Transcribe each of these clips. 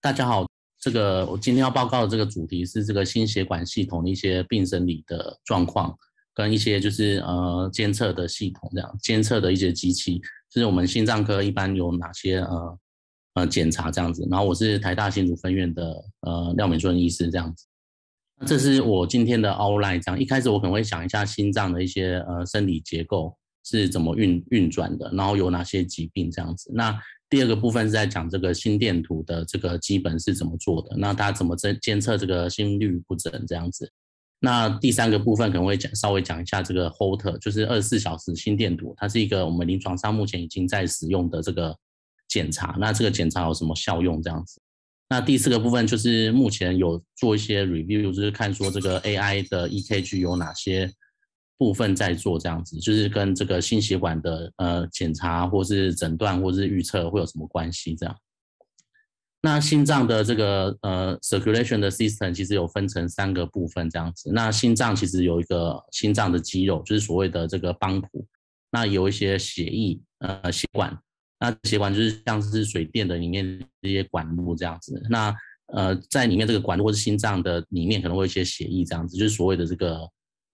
大家好，我今天要报告的这个主题是这个心血管系统的一些病生理的状况，跟一些就是监测的系统，这样监测的一些机器，就是我们心脏科一般有哪些检查这样子。然后我是台大新竹分院的廖美顺医师这样子。那这是我今天的 outline， 这样一开始我可能会想一下心脏的一些生理结构是怎么运转的，然后有哪些疾病这样子。那第二个部分是在讲这个心电图的这个基本是怎么做的，那它怎么监测这个心律不整这样子。那第三个部分可能会稍微讲一下这个 Holter， 就是24小时心电图，它是一个我们临床上目前已经在使用的这个检查，那这个检查有什么效用这样子。那第四个部分就是目前有做一些 review， 就是看说这个 AI 的 EKG 有哪些部分在做这样子，就是跟这个心血管的检查或是诊断或是预测会有什么关系这样。那心脏的这个circulation 的 system 其实有分成3个部分这样子。那心脏其实有一个心脏的肌肉，就是所谓的这个帮浦，那有一些血液血管，那血管就是像是水电的里面这些管路这样子。那在里面这个管路或是心脏的里面可能会有一些血液这样子，就是所谓的这个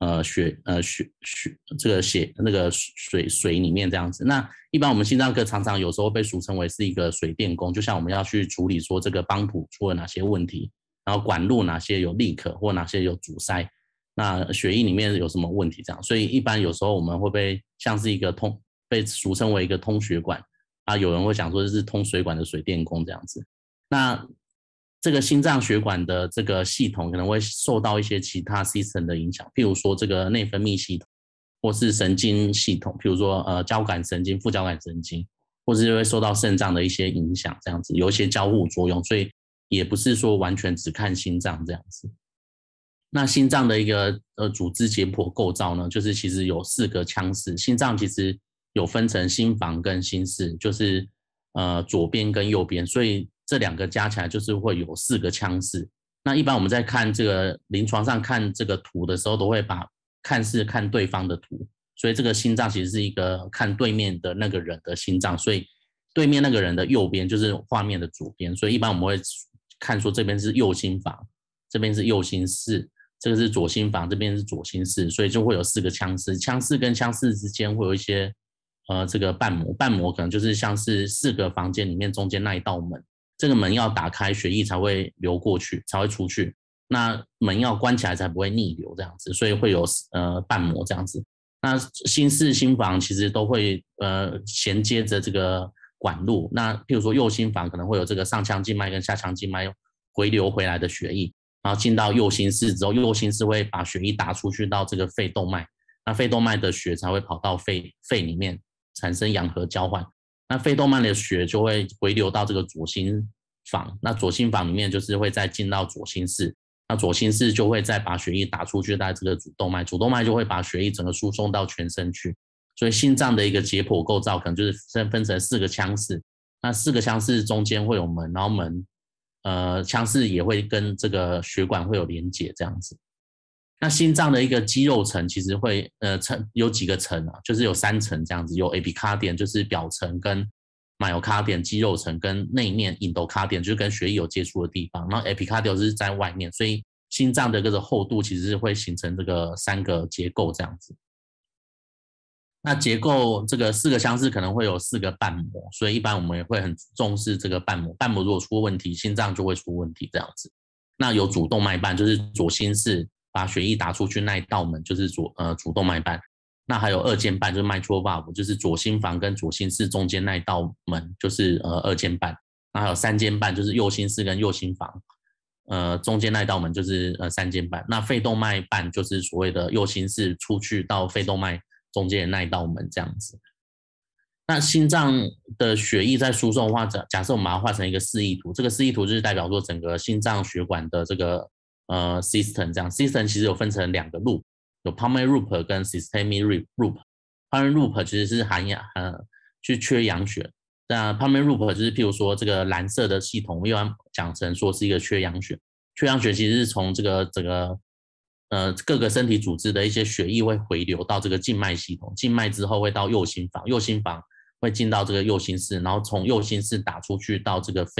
这个血那个水里面这样子。那一般我们心脏科常常有时候被俗称为是一个水电工，就像我们要去处理说这个帮浦出了哪些问题，然后管路哪些有leak或哪些有阻塞，那血液里面有什么问题这样。所以一般有时候我们会被像是一个被俗称为一个通血管啊，有人会讲说这是通水管的水电工这样子。那这个心脏血管的这个系统可能会受到一些其他 system 的影响，譬如说这个内分泌系统，或是神经系统，譬如说交感神经、副交感神经，或是会受到肾脏的一些影响，这样子有一些交互作用，所以也不是说完全只看心脏这样子。那心脏的一个组织解剖构造呢，就是其实有4个腔室，心脏其实有分成心房跟心室，就是左边跟右边，所以这2个加起来就是会有4个腔室。那一般我们在看这个临床上看这个图的时候，都会把是看对方的图，所以这个心脏其实是一个看对面的那个人的心脏，所以对面那个人的右边就是画面的左边，所以一般我们会看说这边是右心房，这边是右心室，这个是左心房，这边是左心室，所以就会有4个腔室。腔室跟腔室之间会有一些这个瓣膜可能就是像是4个房间里面中间那一道门，这个门要打开，血液才会流过去，才会出去。那门要关起来才不会逆流这样子，所以会有瓣膜这样子。那心室、心房其实都会衔接着这个管路。那譬如说右心房可能会有这个上腔静脉跟下腔静脉回流回来的血液，然后进到右心室之后，右心室会把血液打出去到这个肺动脉，那肺动脉的血才会跑到肺里面产生氧合交换。那肺动脉的血就会回流到这个左心房，那左心房里面就是会再进到左心室，那左心室就会再把血液打出去到这个主动脉，主动脉就会把血液整个输送到全身去。所以心脏的一个解剖构造可能就是分成4个腔室，那4个腔室中间会有门，然后门腔室也会跟这个血管会有连结这样子。那心脏的一个肌肉层其实会有几个层啊，就是有3层这样子，有 epicardium 就是表层，跟 myocardium 肌肉层，跟内面 endocardium 就是跟血液有接触的地方，然后 epicardium 是在外面，所以心脏的这个厚度其实是会形成这个3个结构这样子。那结构这个4个腔室可能会有4个瓣膜，所以一般我们也会很重视这个瓣膜，瓣膜如果出问题，心脏就会出问题这样子。那有主动脉瓣，就是左心室把血液打出去那一道门就是主动脉瓣，那还有2间瓣就是 mitral valve， 就是左心房跟左心室中间那一道门就是2间瓣，那还有3间瓣就是右心室跟右心房中间那一道门就是3间瓣，那肺动脉瓣就是所谓的右心室出去到肺动脉中间的那一道门这样子。那心脏的血液在输送的话，假设我们把它画成一个示意图，这个示意图就是代表说整个心脏血管的这个system 这样。system 其实有分成2个 loop， 有 pulmonary loop 跟 systemic loop。pulmonary loop 其实是去缺氧血，那 pulmonary loop 就是譬如说这个蓝色的系统，我们一般讲成说是一个缺氧血。缺氧血其实是从这个整个各个身体组织的一些血液会回流到这个静脉系统，静脉之后会到右心房，右心房会进到这个右心室，然后从右心室打出去到这个肺，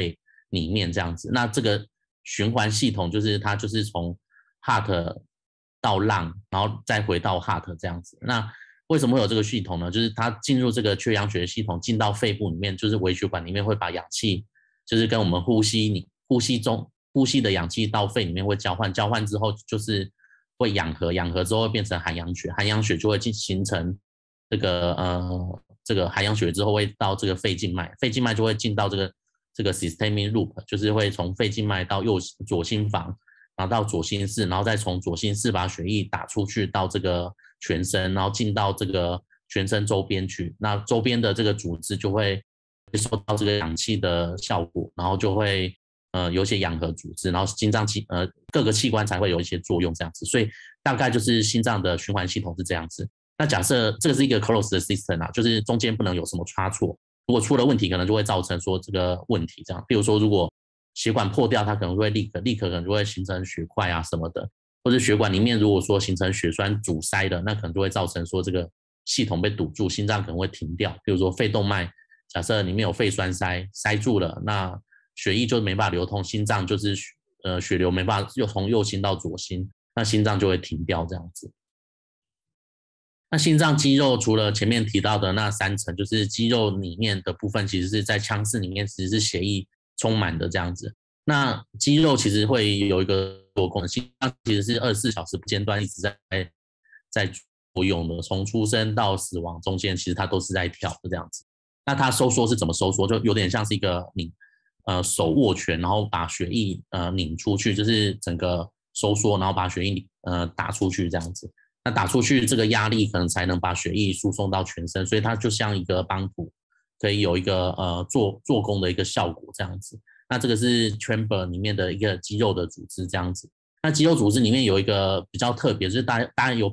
里面这样子。那这个循环系统就是它就是从 heart 到 lung， 然后再回到 heart 这样子。那为什么会有这个系统呢？就是它进入这个缺氧血系统，进到肺部里面，就是微血管里面会把氧气，就是跟我们呼吸的氧气到肺里面会交换，交换之后就是会氧合，氧合之后会变成含氧血，含氧血就会形成这个含氧血之后会到这个肺静脉，肺静脉就会进到这个 systemic loop， 就是会从肺静脉到左心房，然后到左心室，然后再从左心室把血液打出去到这个全身，然后进到这个全身周边去，那周边的这个组织就会接受到这个氧气的效果，然后就会有一些氧合组织，然后心脏各个器官才会有一些作用这样子，所以大概就是心脏的循环系统是这样子。那假设这个是一个 closed 的 system 啊，就是中间不能有什么差错，如果出了问题，可能就会造成说这个问题这样。比如说，如果血管破掉，它可能会leak可能就会形成血块啊什么的，或者血管里面如果说形成血栓阻塞的，那可能就会造成说这个系统被堵住，心脏可能会停掉。比如说肺动脉，假设里面有肺栓塞住了，那血液就没办法流通，心脏就是血流没办法又从右心到左心，那心脏就会停掉这样子。那心脏肌肉除了前面提到的那3层，就是肌肉里面的部分，其实是在腔室里面，其实是血液充满的这样子。那肌肉其实会有一个多功能，心脏其实是24小时不间断一直在作用的，从出生到死亡中间，其实它都是在跳的这样子。那它收缩是怎么收缩？就有点像是一个手握拳，然后把血液拧出去，就是整个收缩，然后把血液打出去这样子。那打出去这个压力可能才能把血液输送到全身，所以它就像一个帮浦，可以有一个做工的一个效果这样子。那这个是 chamber 里面的一个肌肉的组织这样子。那肌肉组织里面有一个比较特别，就是大概有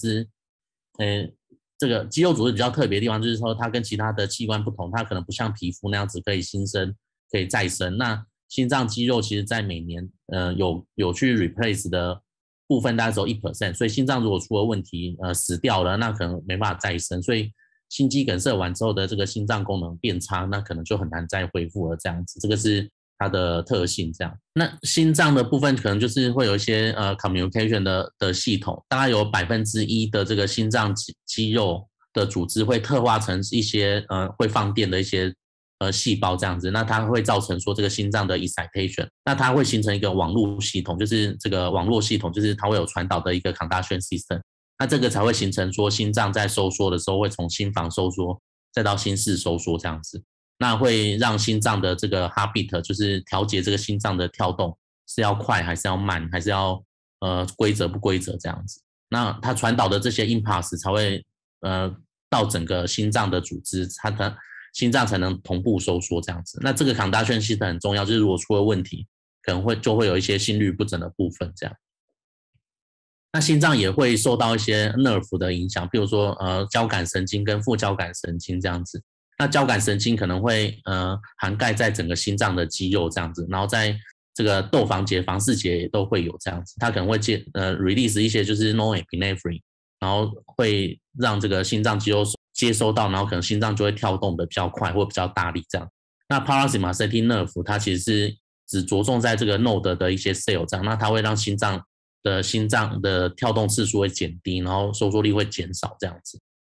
这个肌肉组织比较特别的地方，就是说它跟其他的器官不同，它可能不像皮肤那样子可以新生可以再生。那心脏肌肉其实在每年有去 replace 的部分大概只有 1%， 所以心脏如果出了问题死掉了，那可能没办法再生，所以心肌梗塞完之后的这个心脏功能变差，那可能就很难再恢复了这样子，这个是它的特性这样。那心脏的部分可能就是会有一些communication 的系统，大概有1%的这个心脏肌肉的组织会特化成一些会放电的一些细胞这样子，那它会造成说这个心脏的 excitation， 那它会形成一个网络系统，就是这个网络系统就是它会有传导的一个 conduction system， 那这个才会形成说心脏在收缩的时候会从心房收缩再到心室收缩这样子，那会让心脏的这个 heartbeat 就是调节这个心脏的跳动是要快还是要慢，还是要规则不规则这样子，那它传导的这些 impulse 才会到整个心脏的组织，它的心脏才能同步收缩这样子。那这个 conduction system 很重要，就是如果出了问题，可能就会有一些心律不整的部分这样。那心脏也会受到一些 nerve 的影响，比如说交感神经跟副交感神经这样子。那交感神经可能会涵盖在整个心脏的肌肉这样子，然后在这个窦房结、房室结也都会有这样子，它可能会release 一些就是 norepinephrine， 然后会让这个心脏肌肉接收到，然后可能心脏就会跳动的比较快或比较大力这样。那 parasympathetic nerve 它其实是只着重在这个 node 的一些 cell 这样，那它会让心脏的跳动次数会减低，然后收缩力会减少这样子。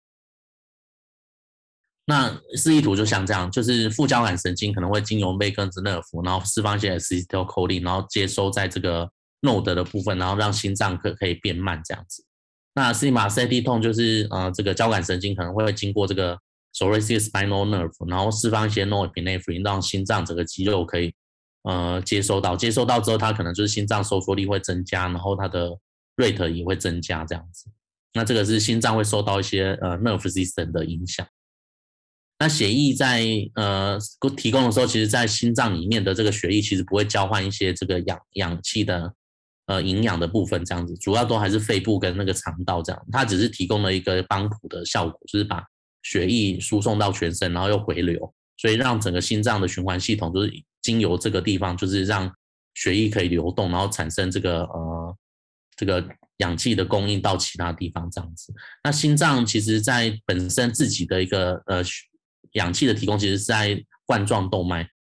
那示意图就像这样，就是副交感神经可能会经由 vagus nerve， 然后释放一些 acetylcholine， 然后接收在这个 node 的部分，然后让心脏可以变慢这样子。那 sympathetic tone 就是这个交感神经可能会经过这个 thoracic spinal nerve， 然后释放一些 norepinephrine， 让心脏整个肌肉可以接收到之后，它可能就是心脏收缩力会增加，然后它的 rate 也会增加这样子。那这个是心脏会受到一些nerve system 的影响。那血液在提供的时候，其实在心脏里面的这个血液其实不会交换一些这个氧气的营养的部分这样子，主要都还是肺部跟那个肠道这样，它只是提供了一个帮浦的效果，就是把血液输送到全身，然后又回流，所以让整个心脏的循环系统就是经由这个地方，就是让血液可以流动，然后产生这个氧气的供应到其他地方这样子。那心脏其实在本身自己的一个氧气的提供，其实是在冠状动脉，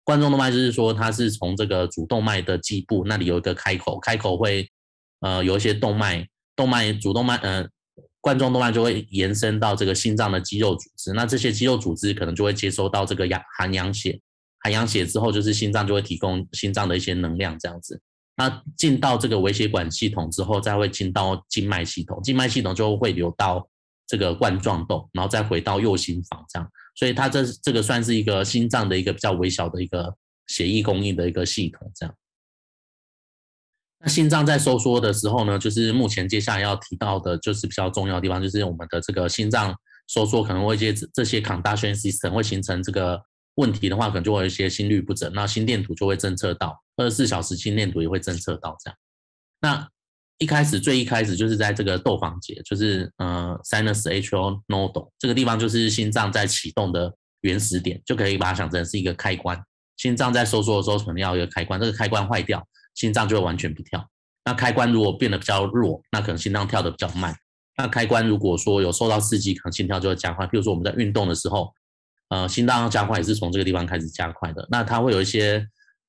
冠状动脉就是说它是从这个主动脉的基部那里有一个开口，开口会有一些动脉主动脉冠状动脉就会延伸到这个心脏的肌肉组织，那这些肌肉组织可能就会接收到这个含氧血，含氧血之后就是心脏就会提供心脏的一些能量这样子。那进到这个微血管系统之后，再会进到静脉系统，静脉系统就会流到这个冠状动，然后再回到右心房这样。所以它这个算是一个心脏的一个比较微小的一个血液供应的一个系统这样。那心脏在收缩的时候呢，就是目前接下来要提到的就是比较重要的地方，就是我们的这个心脏收缩可能会这些 conduction system 会形成这个问题的话，可能就会有一些心律不整，那心电图就会侦测到，24小时心电图也会侦测到这样。那最一开始就是在这个窦房结，就是sinus atrial nodule 这个地方就是心脏在启动的原始点，就可以把它想成是一个开关。心脏在收缩的时候可能要有一个开关，这个开关坏掉，心脏就会完全不跳。那开关如果变得比较弱，那可能心脏跳得比较慢。那开关如果说有受到刺激，可能心跳就会加快。譬如说我们在运动的时候，心脏要加快也是从这个地方开始加快的。那它会有一些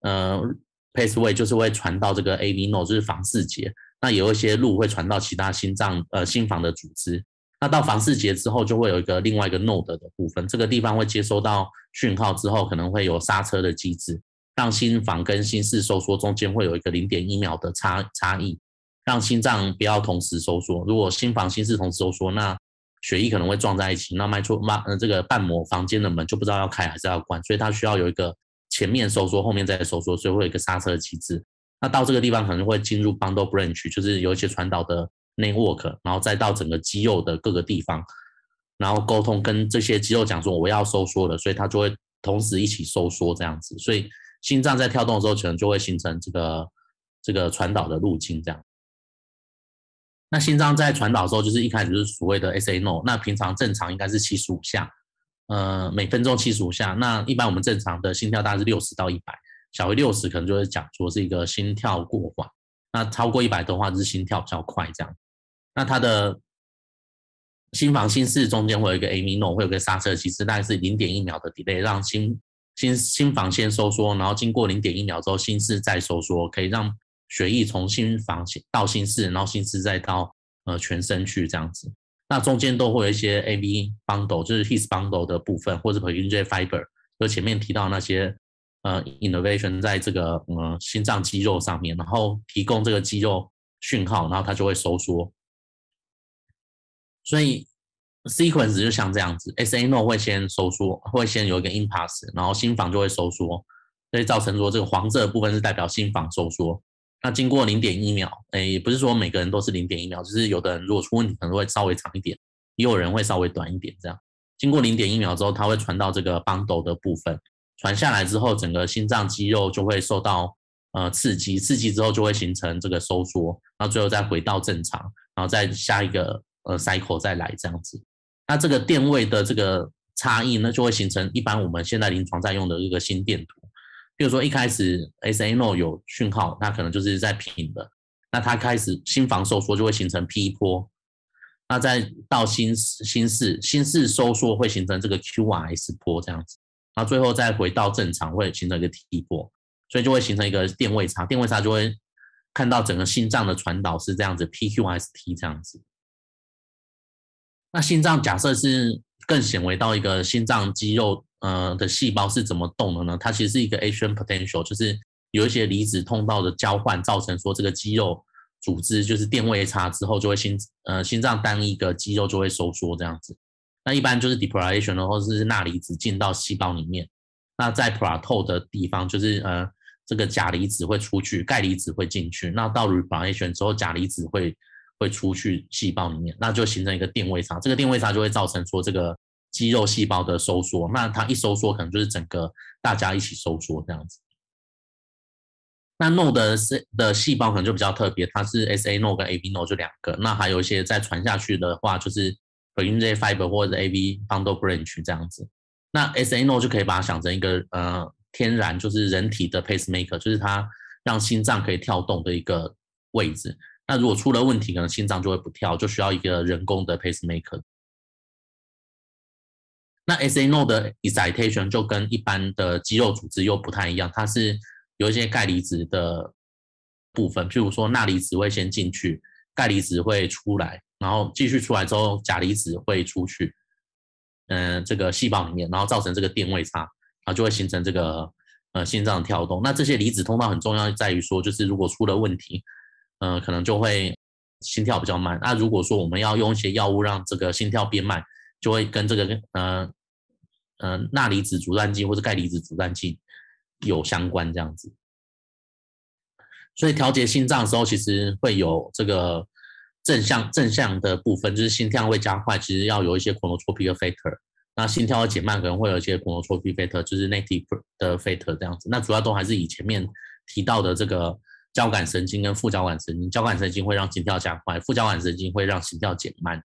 paceway 就是会传到这个 AV node 就是房室结，那有一些路会传到其他心房的组织。那到房室结之后就会有另外一个 node 的部分，这个地方会接收到讯号之后可能会有刹车的机制，让心房跟心室收缩中间会有一个 0.1 秒的差异，让心脏不要同时收缩。如果心房心室同时收缩，那血液可能会撞在一起，那这个瓣膜房间的门就不知道要开还是要关，所以它需要有一个前面收缩后面再收缩，所以会有一个刹车机制。那到这个地方可能会进入 bundle branch， 就是有一些传导的 network， 然后再到整个肌肉的各个地方，然后沟通跟这些肌肉讲说我要收缩了，所以它就会同时一起收缩这样子。所以心脏在跳动的时候可能就会形成这个传导的路径这样。那心脏在传导的时候就是一开始就是所谓的 SA node， 那平常正常应该是75下，每分钟75下。那一般我们正常的心跳大概是60到100，小于60可能就会讲说是一个心跳过缓，那超过100的话就是心跳比较快这样。那它的心房心室中间会有一个 AV node， 会有个刹车机制，大概是 0.1 秒的 delay， 让心房先收缩，然后经过 0.1 秒之后心室再收缩，可以让血液从心房到心室，然后心室再到全身去这样子。那中间都会有一些 AV bundle， 就是 His bundle 的部分，或者 Purkinje fiber， 就前面提到那些innovation 在这个心脏肌肉上面，然后提供这个肌肉讯号，然后它就会收缩。所以 sequence 就像这样子 ，SA node 会先收缩，会先有一个 impulse， 然后心房就会收缩，所以造成说这个黄色的部分是代表心房收缩。那经过 0.1 秒，也不是说每个人都是 0.1 秒，就是有的人如果出问题可能会稍微长一点，也有人会稍微短一点这样。经过 0.1 秒之后，它会传到这个 bundle 的部分，传下来之后，整个心脏肌肉就会受到刺激之后就会形成这个收缩，然后最后再回到正常，然后再下一个cycle 再来这样子。那这个电位的这个差异呢，就会形成一般我们现在临床在用的一个心电图。比如说一开始 SA node 有讯号，它可能就是在平的，那它开始心房收缩就会形成 P 波，那再到心室收缩会形成这个 QRS 波这样子，然后最后再回到正常会形成一个 T 波，所以就会形成一个电位差，电位差就会看到整个心脏的传导是这样子 PQRST 这样子。那心脏假设是更显微到一个心脏肌肉的细胞是怎么动的呢？它其实是一个 atrial potential， 就是有一些离子通道的交换，造成说这个肌肉组织就是电位差之后就会心脏单一个肌肉就会收缩这样子。那一般就是 depolarization 或者是钠离子进到细胞里面，那在 plateau 的地方就是这个钾离子会出去，钙离子会进去，那到 repolarization 之后钾离子会出去细胞里面，那就形成一个电位差，这个电位差就会造成说这个肌肉细胞的收缩，那它一收缩可能就是整个大家一起收缩这样子。那 node 的细胞可能就比较特别，它是 SA node 跟 AV node 就2个，那还有一些再传下去的话就是 Purkinje fiber 或者 AV bundle branch 这样子。那 SA node 就可以把它想成一个天然就是人体的 pacemaker， 就是它让心脏可以跳动的一个位置。那如果出了问题，可能心脏就会不跳，就需要一个人工的 pacemaker。 那 SA node 的 excitation 就跟一般的肌肉组织又不太一样，它是有一些钙离子的部分，譬如说钠离子会先进去，钙离子会出来，然后继续出来之后，钾离子会出去，这个细胞里面，然后造成这个电位差，然后就会形成这个心脏的跳动。那这些离子通道很重要，在于说就是如果出了问题，可能就会心跳比较慢。那如果说我们要用一些药物让这个心跳变慢，就会跟这个钠离子阻断剂或者钙离子阻断剂有相关这样子。所以调节心脏的时候，其实会有这个正向的部分，就是心跳会加快，其实要有一些 chronotropic factor。那心跳会减慢，可能会有一些 chronotropic factor， 就是 native 的 factor 这样子。那主要都还是以前面提到的这个交感神经跟副交感神经，交感神经会让心跳加快，副交感神经会让心跳减慢，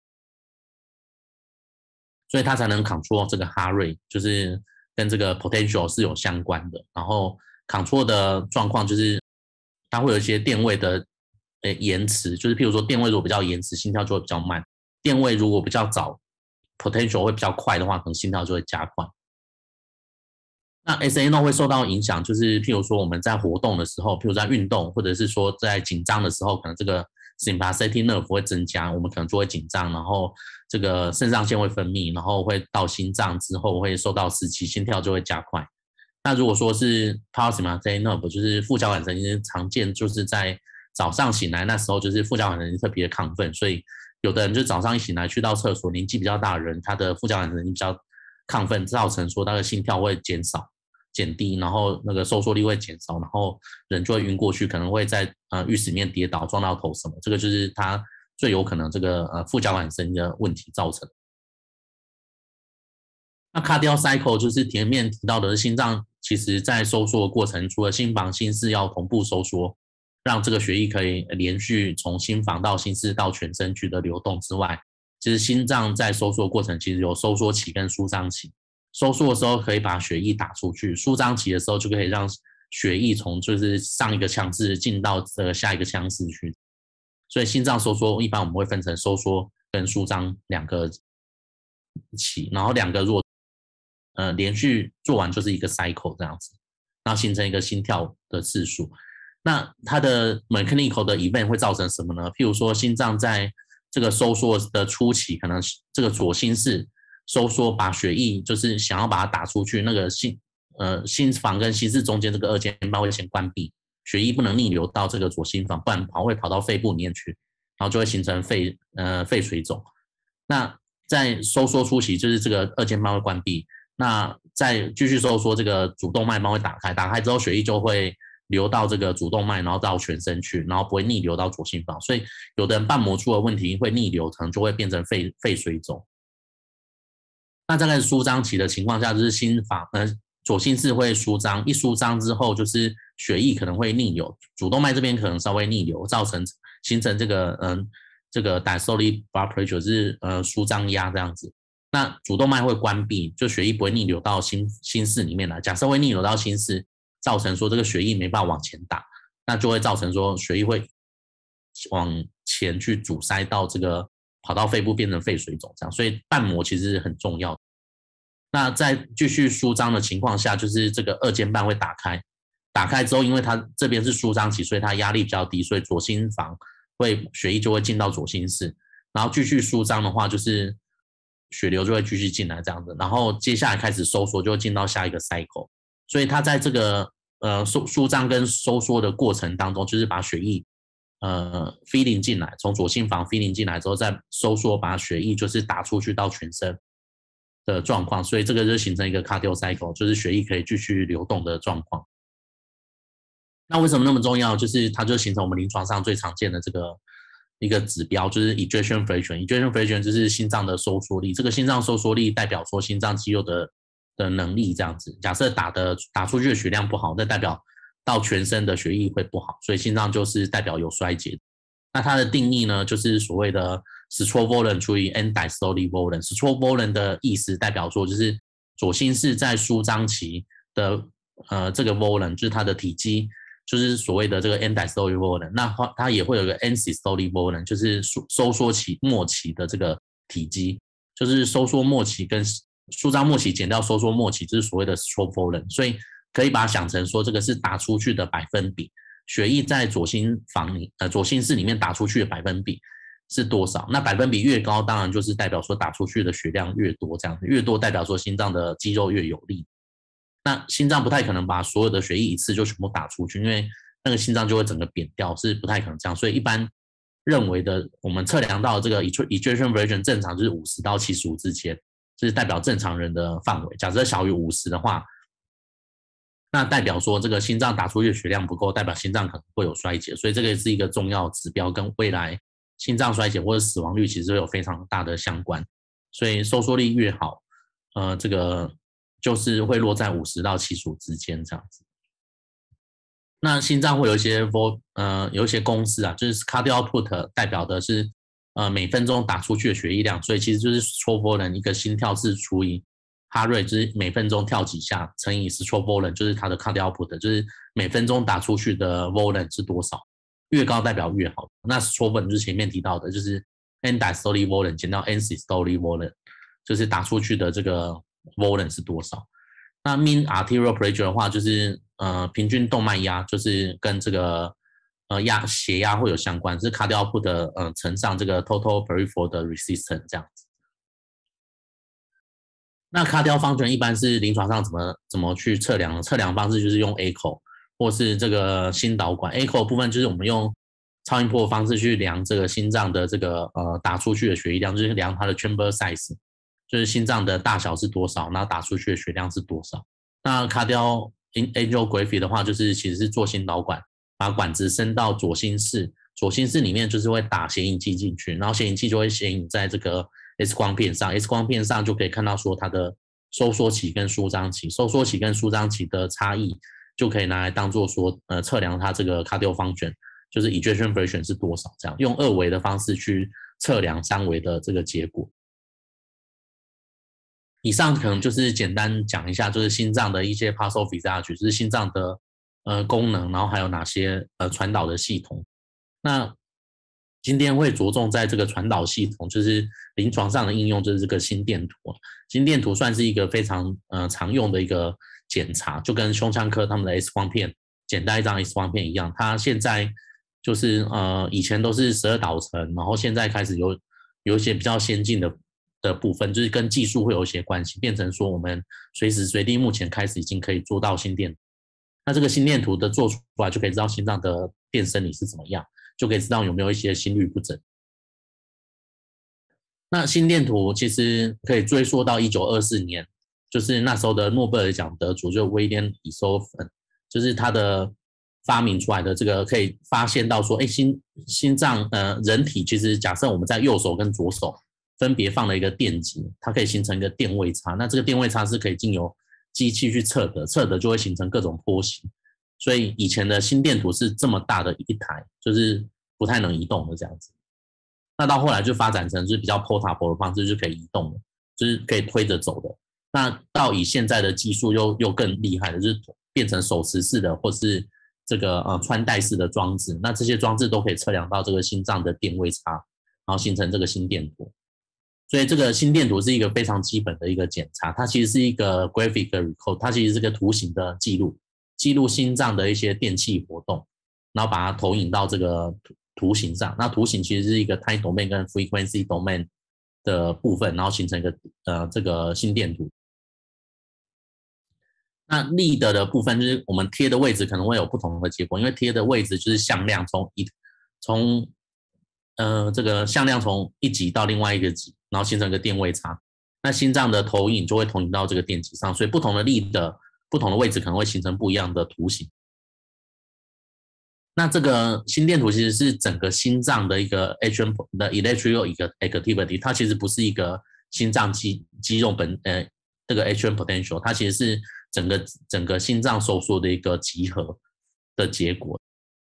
所以它才能 control 这个 heart rate， 就是跟这个 potential 是有相关的。然后 control 的状况就是它会有一些电位的延迟，就是譬如说电位如果比较延迟，心跳就会比较慢；电位如果比较早 ，potential 会比较快的话，可能心跳就会加快。那 SA node 会受到影响，就是譬如说我们在活动的时候，譬如在运动，或者是说在紧张的时候，可能这个 sympathetic nerve 会增加，我们可能就会紧张，然后这个肾上腺会分泌，然后会到心脏之后会受到刺激，心跳就会加快。那如果说是 parasympathetic nerve， 就是副交感神经，常见就是在早上醒来那时候，就是副交感神经特别亢奋，所以有的人就早上一醒来去到厕所，年纪比较大的人，他的副交感神经比较亢奋，造成说他的心跳会减低，然后那个收缩力会减少，然后人就会晕过去，可能会在浴室里面跌倒撞到头什么，这个就是他最有可能这个副交感神经的问题造成。那 cardiac cycle 就是前面提到的心脏，其实在收缩的过程，除了心房、心室要同步收缩，让这个血液可以连续从心房到心室到全身去的流动之外，其实心脏在收缩的过程其实有收缩期跟舒张期。收缩的时候可以把血液打出去，舒张期的时候就可以让血液从就是上一个腔室进到下一个腔室去。所以心脏收缩一般我们会分成收缩跟舒张两个期，然后两个如果连续做完就是一个 cycle 这样子，然后形成一个心跳的次数。那它的 mechanical 的 event 会造成什么呢？譬如说心脏在这个收缩的初期，可能这个左心室收缩，把血液就是想要把它打出去，那个心房跟心室中间这个二尖瓣会先关闭，血液不能逆流到这个左心房，不然会跑到肺部里面去，然后就会形成肺水肿。那在收缩初期，就是这个二尖瓣会关闭，那再继续收缩，这个主动脉帮会打开，打开之后血液就会流到这个主动脉，然后到全身去，然后不会逆流到左心房。所以有的人瓣膜出了问题会逆流，可能就会变成肺水肿。那在开始舒张期的情况下，就是左心室会舒张，一舒张之后，就是血液可能会逆流，主动脉这边可能稍微逆流，形成这个diastolic blood pressure 是舒张压这样子。那主动脉会关闭，就血液不会逆流到心室里面来。假设会逆流到心室，造成说这个血液没办法往前打，那就会造成说血液会往前去阻塞到这个跑到肺部变成肺水肿这样，所以瓣膜其实是很重要的。那在继续舒张的情况下，就是这个二尖瓣会打开，打开之后，因为它这边是舒张期，所以它压力比较低，所以左心房血液就会进到左心室，然后继续舒张的话，就是血流就会继续进来这样子，然后接下来开始收缩，就会进到下一个 cycle。所以它在这个舒张跟收缩的过程当中，就是把血液feeding 进来，从左心房 feeding 进来之后，再收缩，把血液就是打出去到全身的状况，所以这个就形成一个 cardiac cycle， 就是血液可以继续流动的状况。那为什么那么重要？就是它就形成我们临床上最常见的这个一个指标，就是 ejection fraction。ejection fraction 就是心脏的收缩力，这个心脏收缩力代表说心脏肌肉的能力这样子。假设打出去的血量不好，那代表到全身的血液会不好，所以心脏就是代表有衰竭。那它的定义呢，就是所谓的 stroke volume 除以 end diastolic volume。stroke volume 的意思代表说，就是左心室在舒张期的这个 volume， 就是它的体积，就是所谓的这个 end diastolic volume。那它也会有一个 end systolic volume， 就是收缩期末期的这个体积，就是收缩末期跟舒张末期减掉收缩末期，就是所谓的 stroke volume， 所以可以把它想成说这个是打出去的百分比，血液在左心室里面打出去的百分比是多少？那百分比越高，当然就是代表说打出去的血量越多，这样子越多代表说心脏的肌肉越有力。那心脏不太可能把所有的血液一次就全部打出去，因为那个心脏就会整个扁掉，是不太可能这样。所以一般认为的，我们测量到这个 ejection fraction 正常就是50到75之间，这是代表正常人的范围。假设小于50的话，那代表说这个心脏打出去的血量不够，代表心脏可能会有衰竭，所以这个是一个重要指标，跟未来心脏衰竭或者死亡率其实有非常大的相关。所以收缩力越好，这个就是会落在50到75之间这样子。那心脏会有一些公式啊，就是 cardiac output 代表的是每分钟打出去的血液量，所以其实就是 stroke volume 一个心跳是除以heart rate，就是每分钟跳几下乘以 stroke volume， 就是它的 cardiac output， 就是每分钟打出去的 volume 是多少，越高代表越好。那 stroke volume 就是前面提到的，就是 end diastolic volume 减掉 end systolic volume， 就是打出去的这个 volume 是多少。那 mean arterial pressure 的话，就是平均动脉压，就是跟这个血压会有相关，是 cardiac output 乘上这个 total peripheral 的 resistance 这样子。那 cardiac function 一般是临床上怎么去测量呢？测量方式就是用 echo 或是这个心导管。echo 部分就是我们用超音波的方式去量这个心脏的这个打出去的血液量，就是量它的 chamber size， 就是心脏的大小是多少，然后打出去的血量是多少。那 cardiac angiography 的话，就是其实是做心导管，把管子伸到左心室，左心室里面就是会打显影剂进去，然后显影剂就会显影在这个 X 光片上 ，X 光片上就可以看到说它的收缩期跟舒张期，收缩期跟舒张期的差异就可以拿来当做说测量它这个 cardiac function， 就是 ejection fraction 是多少，这样用2维的方式去测量3维的这个结果。以上可能就是简单讲一下，就是心脏的一些 pathophysiology， 就是心脏的功能，然后还有哪些传导的系统。那今天会着重在这个传导系统，就是临床上的应用，就是这个心电图。心电图算是一个非常常用的一个检查，就跟胸腔科他们的 X 光片简单一张 X 光片一样。它现在就是以前都是12导程，然后现在开始有一些比较先进的部分，就是跟技术会有一些关系，变成说我们随时随地目前开始已经可以做到心电图。那这个心电图的做出来，就可以知道心脏的电生理是怎么样，就可以知道有没有一些心律不整。那心电图其实可以追溯到1924年，就是那时候的诺贝尔奖得主，就威廉比索芬，就是他的发明出来的这个可以发现到说，心脏人体其实假设我们在右手跟左手分别放了一个电极，它可以形成一个电位差。那这个电位差是可以经由机器去测的，测的就会形成各种波形。所以以前的心电图是这么大的一台，就是不太能移动的这样子。那到后来就发展成就是比较 portable 的方式，就可以移动的，就是可以推着走的。那到以现在的技术又更厉害的，就是变成手持式的，或是这个穿戴式的装置。那这些装置都可以测量到这个心脏的电位差，然后形成这个心电图。所以这个心电图是一个非常基本的一个检查，它其实是一个 graphic record， 它其实是个图形的记录心脏的一些电气活动，然后把它投影到这个图形上。那图形其实是一个 time domain 跟 frequency domain 的部分，然后形成一个这个心电图。那 lead 的部分就是我们贴的位置可能会有不同的结果，因为贴的位置就是向量从这个向量从一极到另外一个极，然后形成一个电位差。那心脏的投影就会投影到这个电极上，所以不同的lead的不同的位置可能会形成不一样的图形。那这个心电图其实是整个心脏的一个 atrium 的 electrical activity， 它其实不是一个心脏肌肉这个 atrium potential， 它其实是整个心脏收缩的一个集合的结果。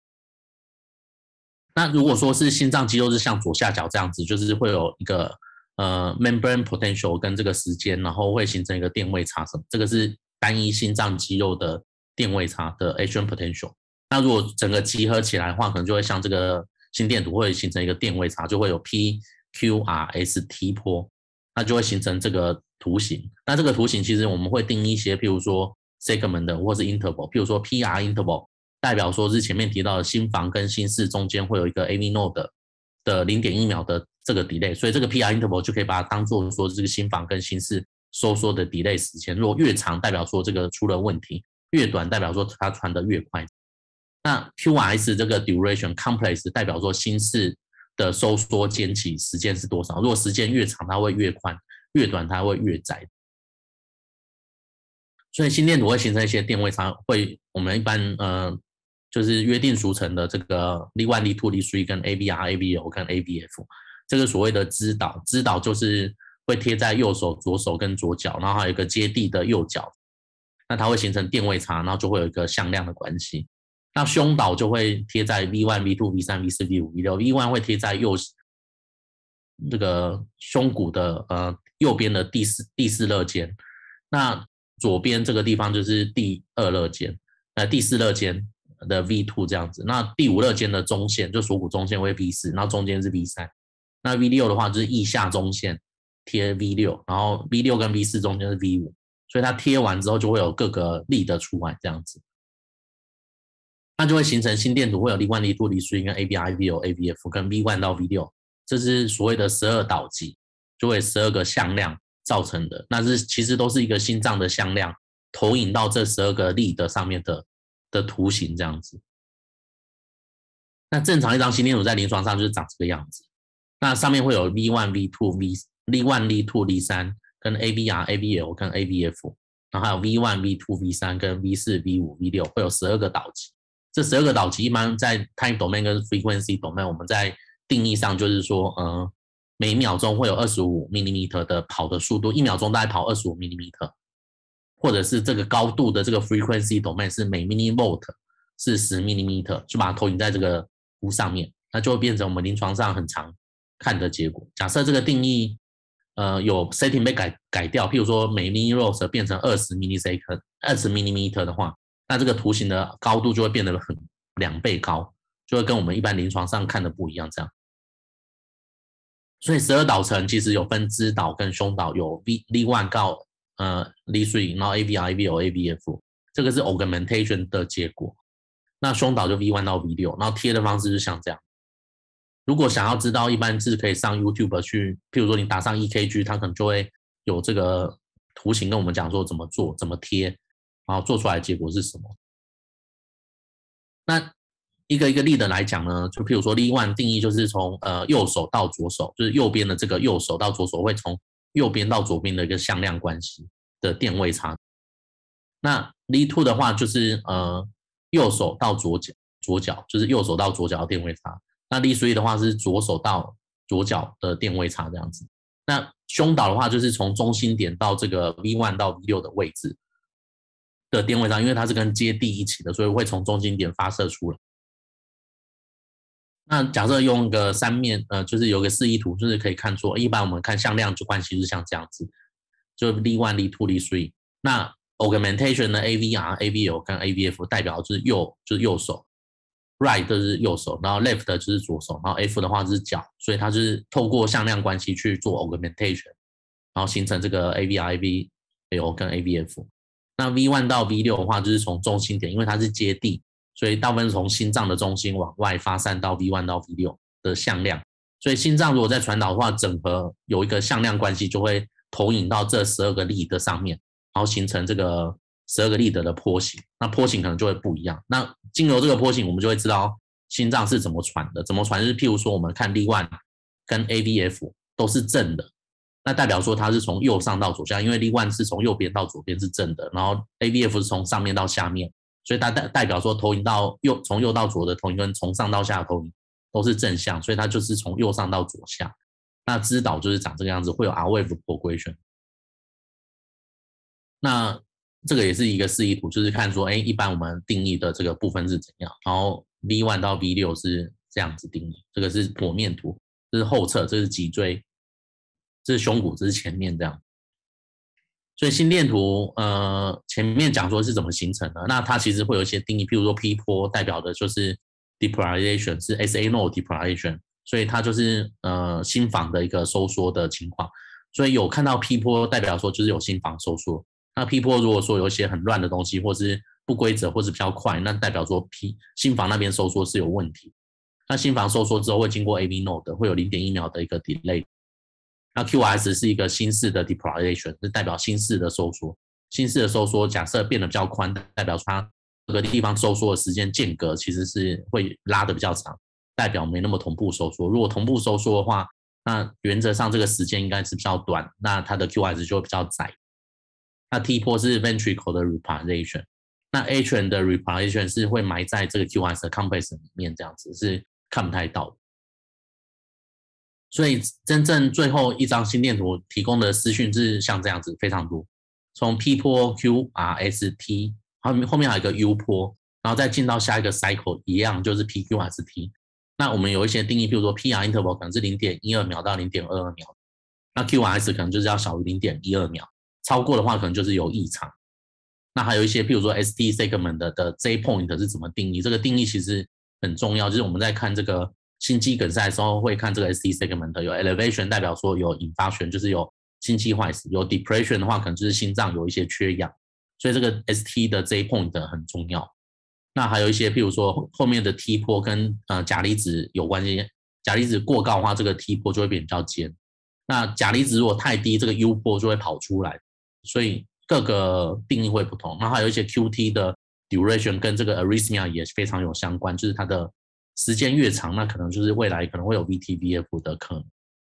那如果说是心脏肌肉是像左下角这样子，就是会有一个membrane potential 跟这个时间，然后会形成一个电位差什么，这个是单一心脏肌肉的电位差的 atrium potential。那如果整个集合起来的话，可能就会像这个心电图会形成一个电位差，就会有 P、Q、R、S、T 波，那就会形成这个图形。那这个图形其实我们会定义一些，譬如说 segment 或是 interval， 譬如说 PR interval 代表说是前面提到的心房跟心室中间会有一个 AV node 的 0.1 秒的这个 delay， 所以这个 PR interval 就可以把它当做说这个心房跟心室收缩的 delay 时间。如果越长代表说这个出了问题，越短代表说它传得越快。那 QRS 这个 duration complex 代表说心室的收缩间期时间是多少，如果时间越长它会越宽，越短它会越窄。所以心电图会形成一些电位差，我们一般就是约定俗成的这个 Li1、Li2、Li3 跟 AVR、AVO 跟 AVF， 这个所谓的支导，支导就是会贴在右手、左手跟左脚，然后还有一个接地的右脚，那它会形成电位差，然后就会有一个向量的关系。那胸导就会贴在 V1、V2、V3、V4、V5、V6，V1 会贴在这个胸骨的右边的第四肋间，那左边这个地方就是第2肋间，第4肋间的 V2 这样子。那第5肋间的中线就锁骨中线为 V4， 然后中间是 V3。那 V6 的话就是腋下中线贴 V6， 然后 V6 跟 V4 中间是 V5， 所以它贴完之后就会有各个力的出来这样子。那就会形成心电图会有 Li1、Li2、Li3 跟 AVR、AVO、AVF 跟 V1 到 V6， 这是所谓的12导极，就会12个向量造成的。那其实都是一个心脏的向量投影到这12个力的上面的图形这样子。那正常一张心电图在临床上就是长这个样子。那上面会有 V1、V2、Li1、Li2、Li3 跟 AVR、AVL 跟 AVF， 然后还有 V1、V2、V3 跟 V4、V5、V6， 会有12个导极。这12个导极一般在 time domain 跟 frequency domain， 我们在定义上就是说，每秒钟会有25 mm 的跑的速度，1秒钟大概跑25 mm， 或者是这个高度的这个 frequency domain 是每 millivolt 是10 mm， 就把它投影在这个图上面，那就会变成我们临床上很常看的结果。假设这个定义有 setting 被改掉，譬如说每 millivolt 变成20 mm 的话，那这个图形的高度就会变得2倍高，就会跟我们一般临床上看的不一样这样。所以12导程其实有分支导跟胸导，有 Li1 到Li3， 然后 AVR、AVO、AVF， 这个是 augmentation 的结果。那胸导就 V1 到 V6， 然后贴的方式是像这样。如果想要知道，一般是可以上 YouTube 去，譬如说你打上 EKG， 它可能就会有这个图形跟我们讲说怎么做、怎么贴，然后做出来的结果是什么。那一个一个例的来讲呢，就譬如说 Li1 定义就是从右手到左手，就是右边的这个右手到左手会从右边到左边的一个向量关系的电位差。那 Li2 的话就是右手到左脚就是右手到左脚的电位差。那 Li3 的话是左手到左脚的电位差这样子。那胸导的话就是从中心点到这个 V1 到 V6 的位置的电位差，因为它是跟接地一起的，所以会从中心点发射出来。那假设用个3面，就是有个示意图，就是可以看出，一般我们看向量关系是像这样子，就 Li1、Li2、Li3。那 augmentation 的 AVR、AVL 跟 AVF 代表就是右手 ，right 就是右手，然后 left 就是左手，然后 F 的话就是脚，所以它就是透过向量关系去做 augmentation， 然后形成这个 AVR、AVL 跟 AVF。那 V1 到 V6 的话，就是从中心点，因为它是接地，所以大部分从心脏的中心往外发散到 V1 到 V6 的向量。所以心脏如果在传导的话，整合有一个向量关系，就会投影到这12个力的上面，然后形成这个12个力的波形。那波形可能就会不一样。那经由这个波形，我们就会知道心脏是怎么传的。怎么传？就是譬如说，我们看 Li1 跟 AVF 都是正的。那代表说它是从右上到左下，因为 Li1 是从右边到左边是正的，然后 AVF 是从上面到下面，所以它代表说投影到从右到左的投影跟从上到下的投影都是正向，所以它就是从右上到左下。那支导就是长这个样子，会有 R-wave progression。那这个也是一个示意图，就是看说，一般我们定义的这个部分是怎样，然后 V1 到 V6 是这样子定义，这个是剖面图，这是后侧，这是脊椎。这是胸骨，这是前面这样。所以心电图前面讲说是怎么形成的，那它其实会有一些定义，譬如说 P 波代表的就是 depolarization， 是 SA node depolarization， 所以它就是心房的一个收缩的情况。 所以有看到 P 波代表说就是有心房收缩。那 P 波如果说有一些很乱的东西，或是不规则，或是比较快，那代表说心房那边收缩是有问题。那心房收缩之后会经过 AV node， 会有 0.1 秒的一个 delay。那 QRS 是一个心室的 depolarization， 是代表心室的收缩。心室的收缩假设变得比较宽，代表它这个地方收缩的时间间隔其实是会拉得比较长，代表没那么同步收缩。如果同步收缩的话，那原则上这个时间应该是比较短，那它的 QRS 就会比较窄。那 T 波是 ventricle 的 repolarization， 那 Atrium 的 repolarization 是会埋在这个 QRS 的 complex 里面，这样子是看不太到的。所以真正最后一张心电图提供的资讯是像这样子，非常多，从 P 波 QRST， 后面还有一个 U 波，然后再进到下一个 cycle 一样就是 PQRST。那我们有一些定义，比如说 PR interval 可能是 0.12 秒到 0.22 秒，那 QRS 可能就是要小于 0.12 秒，超过的话可能就是有异常。那还有一些譬如说 ST segment 的 J point 是怎么定义，这个定义其实很重要，就是我们在看这个心肌梗塞的时候会看这个 ST segment， 有 elevation 代表说有引发权，就是有心肌坏死，有 depression 的话可能就是心脏有一些缺氧，所以这个 ST 的 J point 很重要。那还有一些譬如说后面的 T 波跟钾离子有关系，钾离子过高的话这个 T 波就会变比较尖，那钾离子如果太低这个 U 波就会跑出来，所以各个定义会不同。然后还有一些 QT 的 duration 跟这个 arrhythmia 也非常有相关，就是它的时间越长，那可能就是未来可能会有 VT、VF 的可能。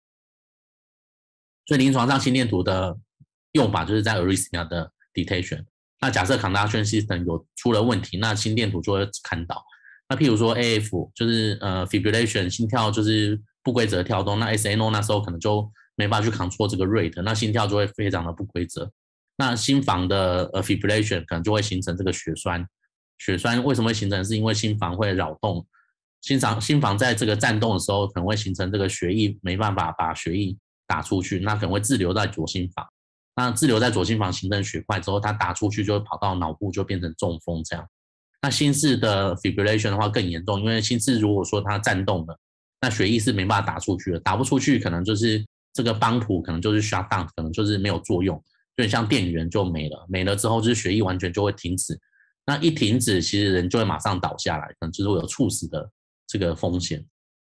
所以临床上心电图的用法就是在 arrhythmia 的 detection。那假设 conduction system 有出了问题，那心电图就会看到。那譬如说 AF 就是fibrillation 心跳就是不规则跳动，那 SNO 那时候可能就没办法去 control 这个 rate， 那心跳就会非常的不规则。那心房的fibrillation 可能就会形成这个血栓。血栓为什么会形成？是因为心房会扰动，心房在这个颤动的时候可能会形成这个血液没办法把血液打出去，那可能会滞留在左心房。那滞留在左心房形成血块之后，它打出去就会跑到脑部，就变成中风这样。那心室的 fibrillation 的话更严重，因为心室如果说它颤动了，那血液是没办法打出去的，打不出去可能就是这个帮浦可能就是 shut down， 可能就是没有作用，就很像电源就没了，没了之后就是血液完全就会停止。那一停止，其实人就会马上倒下来，可能就是会有猝死的这个风险。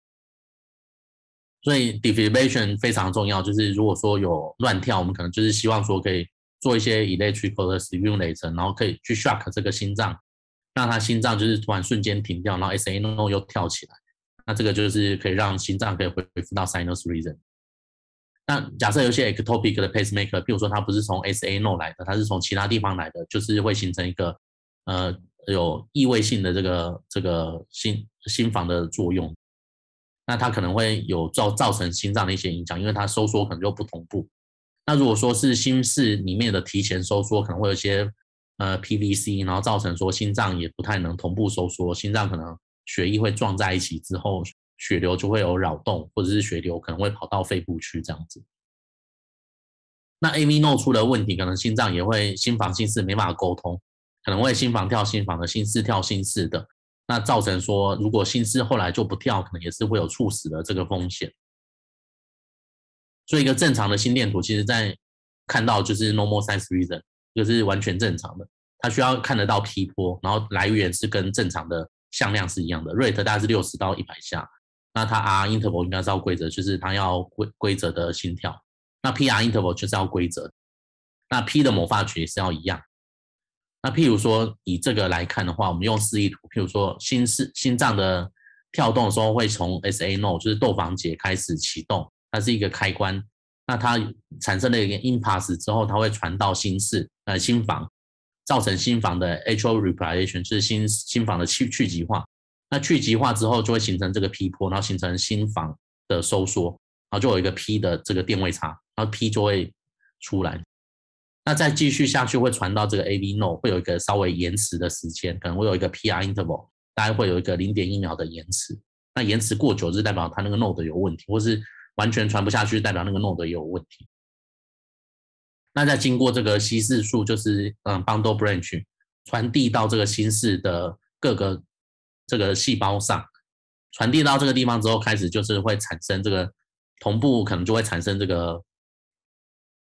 所以 defibrillation 非常重要，就是如果说有乱跳，我们可能就是希望说可以做一些 electrical 的 stimulation， 然后可以去 shock 这个心脏，让它心脏就是突然瞬间停掉，然后 SNO 又跳起来，那这个就是可以让心脏可以恢复到 sinus rhythm。那假设有些 ectopic 的 pacemaker， 比如说它不是从 SNO 来的，它是从其他地方来的，就是会形成一个有异位性的这个心房的作用。那它可能会有造成心脏的一些影响，因为它收缩可能就不同步。那如果说是心室里面的提前收缩，可能会有一些PVC， 然后造成说心脏也不太能同步收缩，心脏可能血液会撞在一起之后，血流就会有扰动，或者是血流可能会跑到肺部去这样子。那 AV node 出了问题，可能心脏也会心房心室没办法沟通，可能会心房跳心房的，心室跳心室的。那造成说，如果心室后来就不跳，可能也是会有猝死的这个风险。所以一个正常的心电图，其实在看到就是 normal size rhythm， 就是完全正常的。它需要看得到 P 波，然后来源是跟正常的向量是一样的 ，rate 大概是60到100下。那它 R interval 应该是要规则，就是它要规则的心跳。那 PR interval 就是要规则。那 P 的模发曲也是要一样。那譬如说以这个来看的话，我们用示意图，譬如说心脏的跳动的时候会从 SA node 就是窦房结开始启动，它是一个开关。那它产生了一个 impulse 之后，它会传到心房，造成心房的 atrial repolarization， 就是心房的去极化。那去极化之后就会形成这个 P 波，然后形成心房的收缩，然后就有一个 P 的这个电位差，然后 P 就会出来。那再继续下去会传到这个 AV node， 会有一个稍微延迟的时间，可能会有一个 PR interval， 大概会有一个 0.1 秒的延迟。那延迟过久是代表它那个 node 有问题，或是完全传不下去，代表那个 node 也有问题。那再经过这个稀释束，就是bundle branch 传递到这个心室的各个这个细胞上，传递到这个地方之后，开始就是会产生这个同步，可能就会产生这个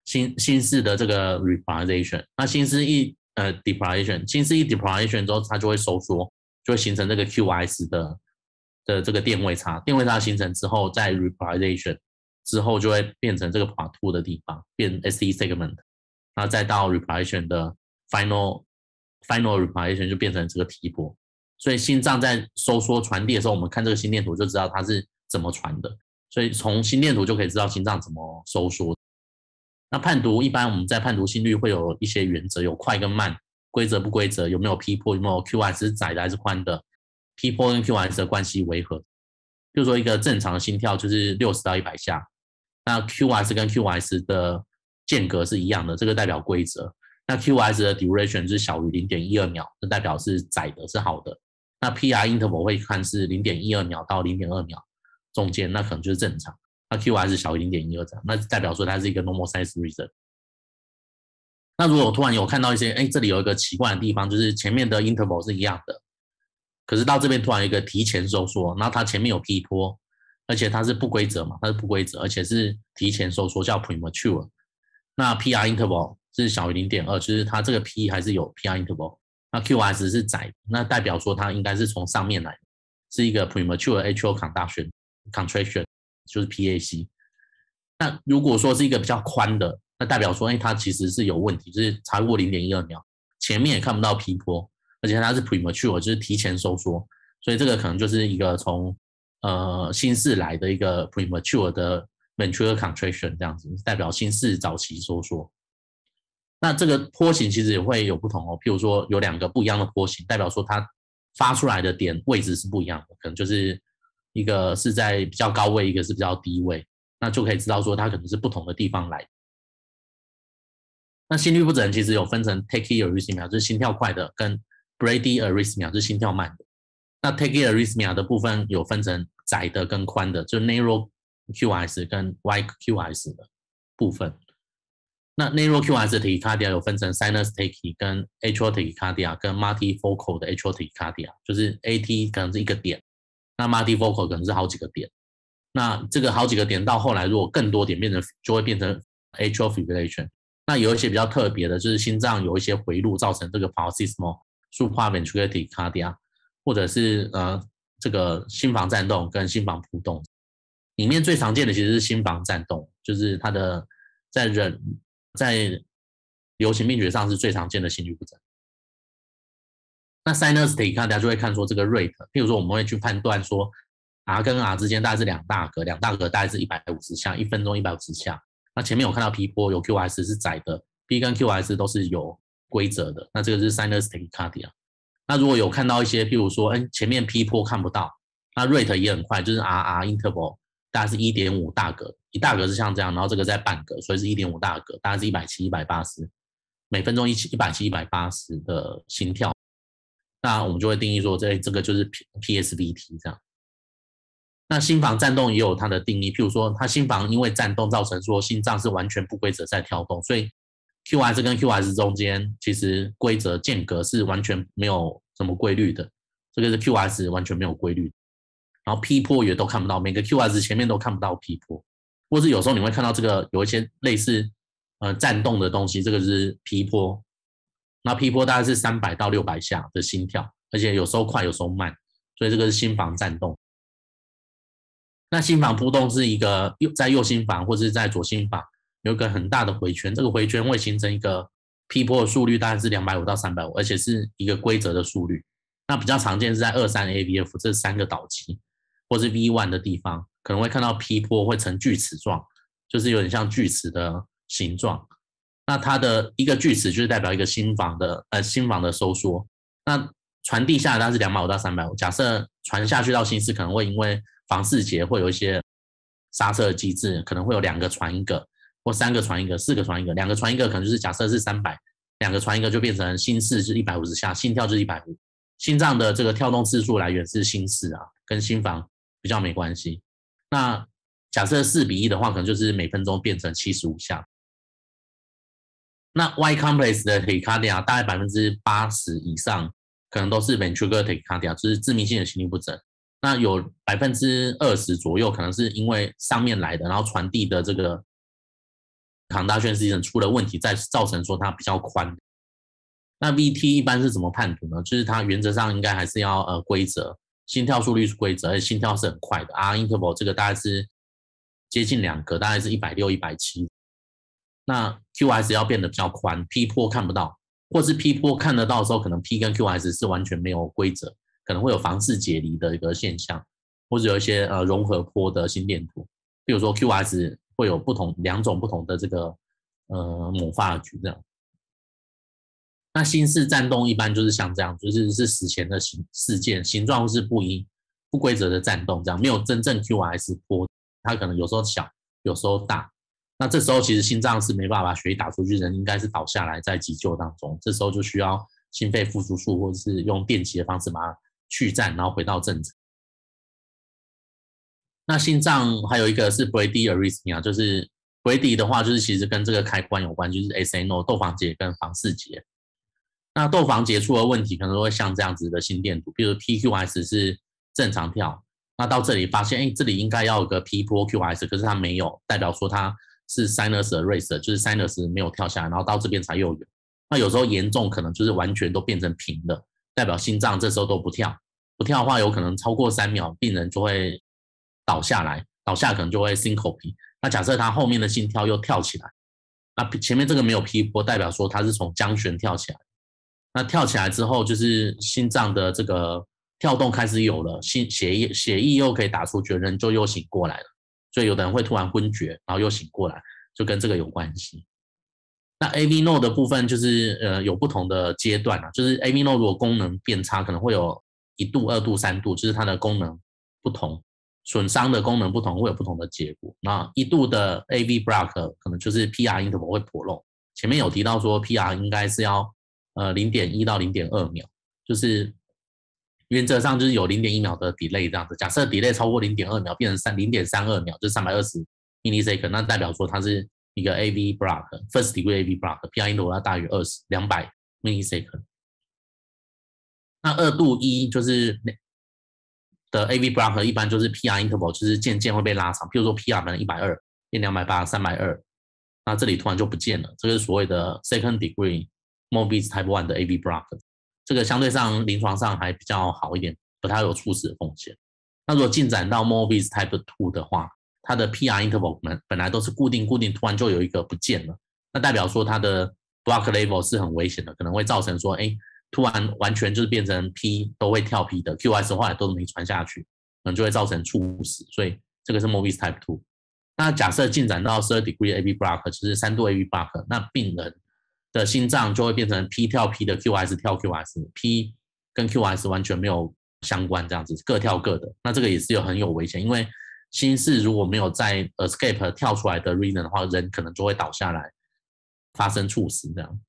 心室的这个 repolarization， 那心室depolarization， 心室depolarization 之后，它就会收缩，就会形成这个 QRS 的这个电位差，电位差形成之后，在 repolarization 之后就会变成这个 part 2的地方，变 ST segment， 然后再到 repolarization 的 final repolarization 就变成这个 T 波。所以心脏在收缩传递的时候，我们看这个心电图就知道它是怎么传的。所以从心电图就可以知道心脏怎么收缩。那判读一般我们在判读心率会有一些原则，有快跟慢，规则不规则，有没有 P 波，有没有 QRS 是窄的还是宽的 ，P 波跟 QRS 的关系为何？比如说一个正常的心跳就是60到100下，那 QRS 跟 QRS 的间隔是一样的，这个代表规则。那 QRS 的 duration 是小于 0.12 秒，这代表是窄的，是好的。那 PR interval 会看是 0.12 秒到 0.2 秒中间，那可能就是正常。那 QRS 小于 0.12 这样，那代表说它是一个 normal size rhythm。那如果我突然有看到一些，这里有一个奇怪的地方，就是前面的 interval 是一样的，可是到这边突然有一个提前收缩，然后它前面有 P 波，而且它是不规则嘛，它是不规则，而且是提前收缩，叫 premature。那 PR interval 是小于 0.2， 就是它这个 P 还是有 PR interval。那 QRS 是窄，那代表说它应该是从上面来的，是一个 premature atrial contraction， 就是 PAC。那如果说是一个比较宽的，那代表说它其实是有问题，就是超过 0.12 秒，前面也看不到 P 波，而且它是 premature， 就是提前收缩，所以这个可能就是一个从心室来的一个 premature 的 ventricular contraction 这样子，代表心室早期收缩。那这个波形其实也会有不同哦，譬如说有2个不一样的波形，代表说它发出来的点位置是不一样的，可能就是一个是在比较高位，一个是比较低位，那就可以知道说它可能是不同的地方来。那心律不整其实有分成 tachyarrhythmia 就是心跳快的，跟 bradyarrhythmia 就是心跳慢的。那 tachyarrhythmia 的部分有分成窄的跟宽的，就是 narrow QRS 跟 wide QRS 的部分。那 narrow QRS 的 tachycardia 有分成 sinus tachy 跟 atrial tachycardia 跟 multifocal 的 atrial tachycardia， 就是 AT 可能是一个点，那 multifocal 可能是好几个点。那这个好几个点到后来如果更多点就会变成 atrial fibrillation。那有一些比较特别的，就是心脏有一些回路造成这个 paroxysmal supraventricular tachycardia， 或者是这个心房颤动跟心房扑动。里面最常见的其实是心房颤动，就是它的在流行病学上是最常见的心律不整。那 sinus tachycardia 就会看说这个 rate， 譬如说我们会去判断说 R 跟 R 之间大概是2大格大概是150下，1分钟150下。那前面有看到 P 波有 QRS 是窄的， P 跟 QRS 都是有规则的，那这个是 sinus tachycardia。那如果有看到一些譬如说前面 P 波看不到，那 rate 也很快，就是 RR interval 大概是 1.5 大格，一大格是像这样，然后这个在半格，所以是 1.5 大格，大概是170、180，每分钟170、180的心跳。那我们就会定义说这个就是 PSVT 这样。那心房颤动也有它的定义，譬如说它心房因为颤动造成说心脏是完全不规则在跳动，所以 QRS 跟 QRS 中间其实规则间隔是完全没有什么规律的，这个是 QRS 完全没有规律。然后 P 波也都看不到，每个 QRS 前面都看不到 P 波，或是有时候你会看到这个有一些类似颤动的东西，这个是 P 波，那 P 波大概是300到600下的心跳，而且有时候快有时候慢，所以这个是心房颤动。那心房扑动是一个在右心房或是在左心房有一个很大的回圈，这个回圈会形成一个 P 波的速率大概是250到350，而且是一个规则的速率。那比较常见是在23 AVF 这3个导极或是 V1 的地方，可能会看到 P 波会呈锯齿状，就是有点像锯齿的形状。那它的一个锯齿就是代表一个心房的收缩。那传递下来大概是250到350，假设传下去到心室可能会因为房室节会有一些刹车的机制，可能会有2个传1个，或3个传1个，4个传1个，2个传1个可能就是假设是300，2个传1个就变成心室是150下，心跳就是150。心脏的这个跳动次数来源是心室啊，跟心房比较没关系。那假设4:1的话，可能就是每分钟变成75下。那 Y complex 的 tachycardia 大概80%以上可能都是 ventricular tachycardia， 就是致命性的心律不整。那有20%左右可能是因为上面来的，然后传递的这个 conduction system 出了问题，再造成说它比较宽。那 VT 一般是怎么判读呢？就是它原则上应该还是要规则，心跳速率是规则，而且心跳是很快的。R interval 这个大概是接近2个，大概是160、170。那 QS 要变得比较宽 ，P 波看不到，或是 P 波看得到的时候，可能 P 跟 QS 是完全没有规则，可能会有房式解离的一个现象，或者有一些融合波的心电图，比如说 QS 会有2种不同的这个某发局这样。那心室颤动一般就是像这样，就是死前的事件，形状是不规则的颤动，这样没有真正 QS 波，它可能有时候小，有时候大。那这时候其实心脏是没办法把血液打出去，人应该是倒下来在急救当中，这时候就需要心肺复苏术或者是用电击的方式把它去颤，然后回到正常。那心脏还有一个是 Brady arrhythmia， 就是 Brady 的话就是其实跟这个开关有关，就是 SA-NO 窦房结跟房室结。那窦房结出的问题可能会像这样子的心电图，比如 PQS 是正常跳，那到这里发现，这里应该要有个 P 波 QS， 可是它没有，代表说它是 sinus arrest， 就是 sinus 没有跳下来，然后到这边才又有。那有时候严重可能就是完全都变成平的，代表心脏这时候都不跳，不跳的话有可能超过3秒，病人就会倒下来，倒下可能就会 syncope。那假设他后面的心跳又跳起来，那前面这个没有 P 波，代表说他是从僵旋跳起来。那跳起来之后，就是心脏的这个跳动开始有了，血液又可以打出去，人就又醒过来了。所以有的人会突然昏厥，然后又醒过来，就跟这个有关系。那 AV node 的部分就是有不同的阶段啊，就是 AV node 如果功能变差，可能会有1度、2度、3度，就是它的功能不同，损伤的功能不同，会有不同的结果。那1度的 AV block 可能就是 PR interval 会破漏。前面有提到说 PR 应该是要0.1到0.2秒，就是原则上就是有0.1秒的 delay 这样子。假设 delay 超过0.2秒，变成0.32秒，就是320 millisecond， 那代表说它是一个 AV block，first degree AV block，PR interval 要大于200 millisecond。那2度1就是的 AV block 一般就是 PR interval 就是渐渐会被拉长，譬如说 PR 可能120变280、320，那这里突然就不见了，这个是所谓的 second degree Mobius Type 1的 AV block， 这个相对上临床上还比较好一点，不太有猝死的风险。那如果进展到 Mobius Type 2的话，它的 PR interval 本来都是固定，突然就有一个不见了，那代表说它的 block level 是很危险的，可能会造成说，突然完全就是变成 P 都会跳 P 的 ，QS 后来都没传下去，可能就会造成猝死，所以这个是 Mobius Type 2。那假设进展到 third degree AV block， 就是3度 AV block， 那病人的心脏就会变成 P 跳 P 的 QS 跳 QS，P 跟 QS 完全没有相关，这样子各跳各的。那这个也是很有危险，因为心室如果没有在 escape 跳出来的 rhythm 的话，人可能就会倒下来，发生猝死这样。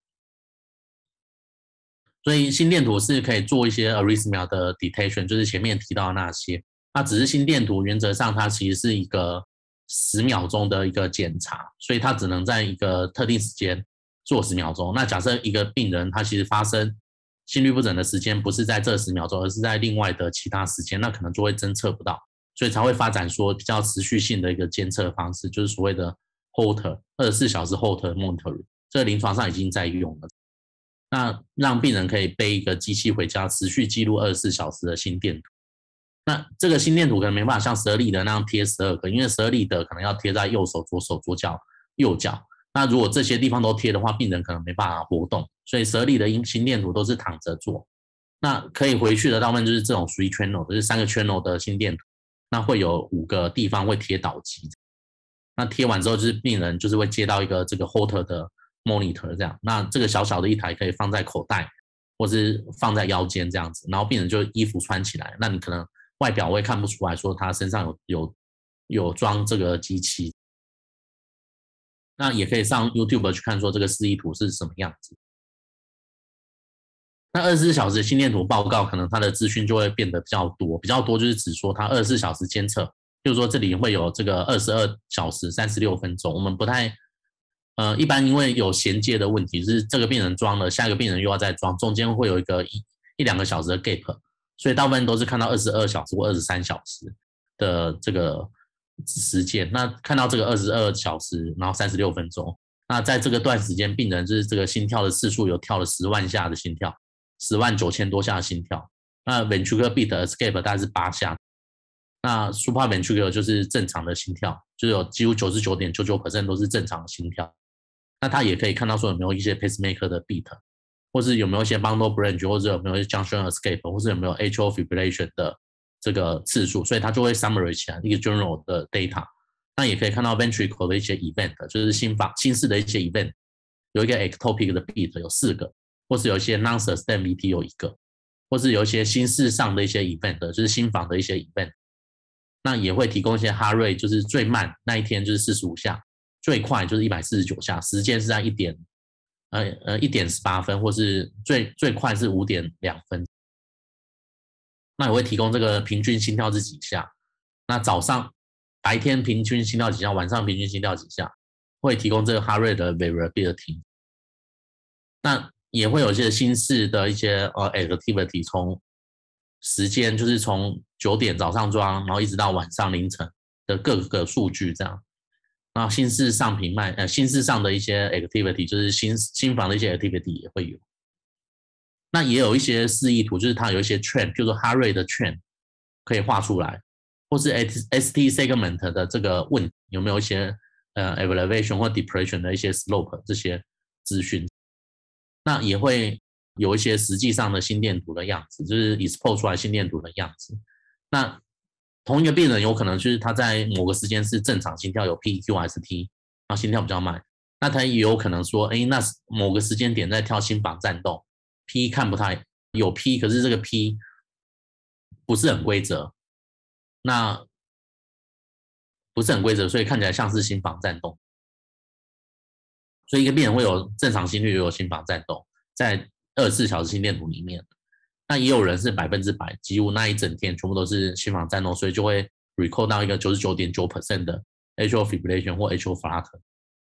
所以心电图是可以做一些 arrhythmia 的 detection， 就是前面提到的那些。那只是心电图原则上它其实是一个10秒钟的一个检查，所以它只能在一个特定时间做10秒钟。那假设一个病人他其实发生心律不整的时间不是在这10秒钟，而是在另外的其他时间，那可能就会侦测不到，所以才会发展说比较持续性的一个监测方式，就是所谓的 Holter 24小时 Holter monitoring， 这个临床上已经在用了。那让病人可以背一个机器回家，持续记录24小时的心电图。那这个心电图可能没办法像12粒的那样贴12个，因为12粒的可能要贴在右手、左手、左脚、右脚。那如果这些地方都贴的话，病人可能没办法活动，所以12粒的心电图都是躺着做。那可以回去的大部分就是这种3 channel， 就是3个 channel 的心电图，那会有5个地方会贴导机。那贴完之后，就是病人就是会接到一个这个 Holter 的 monitor 这样。那这个小小的一台可以放在口袋，或是放在腰间这样子，然后病人就衣服穿起来，那你可能外表会看不出来说他身上有装这个机器。那也可以上 YouTube 去看说这个示意图是什么样子。那24小时心电图报告可能它的资讯就会变得比较多就是指说它24小时监测，譬如说这里会有这个22小时36分钟，我们不太一般因为有衔接的问题，就是这个病人装了，下一个病人又要再装，中间会有一个一两个小时的 gap， 所以大部分都是看到22小时或23小时的这个时间。那看到这个22小时，然后36分钟， 那在这个段时间，病人就是这个心跳的次数有跳了10万下的心跳，109000多下的心跳。那 ventricular beat escape 大概是8下，那 supraventricular 就是正常的心跳，就是有几乎99.99% 都是正常的心跳。那他也可以看到说有没有一些 pacemaker 的 beat， 或是有没有一些 bundle branch， 或者有没有一些 junction escape， 或是有没有 atrial fibrillation 的这个次数，所以他就会 summary 起来一个 journal 的 data。那也可以看到 ventricle 的一些 event， 就是心室的一些 event， 有一个 ectopic 的 beat 有4个，或是有一些 non-sustained VT 有1个，或是有一些心室上的一些 event， 就是心房的一些 event。那也会提供一些 heart rate， 就是最慢那一天就是45下，最快就是149下，时间是在1.18分，或是最快是5.2分。那也会提供这个平均心跳是几下，那白天平均心跳几下，晚上平均心跳几下，会提供这个 heart rate 的 variability。那也会有一些心室的一些activity， 从时间就是从9点早上装，然后一直到晚上凌晨的各个数据这样。那心室上频脉心室上的一些 activity， 就是心房的一些 activity 也会有。那也有一些示意图，就是它有一些 trend， 就是 heart rate 的 trend 可以画出来，或是 ST segment 的这个问题有没有一些elevation 或 depression 的一些 slope 这些资讯。那也会有一些实际上的心电图的样子，就是 expose 出来心电图的样子。那同一个病人有可能就是他在某个时间是正常心跳有 PQST， 然后心跳比较慢，那他也有可能说那某个时间点在跳心房颤动， P 看不太有 P， 可是这个 P 不是很规则，那不是很规则，所以看起来像是心房颤动。所以一个病人会有正常心率，也有心房颤动，在24小时心电图里面。那也有人是100%，几乎那一整天全部都是心房颤动，所以就会 record 到一个 99.9% 的 atrial fibrillation 或 atrial flutter。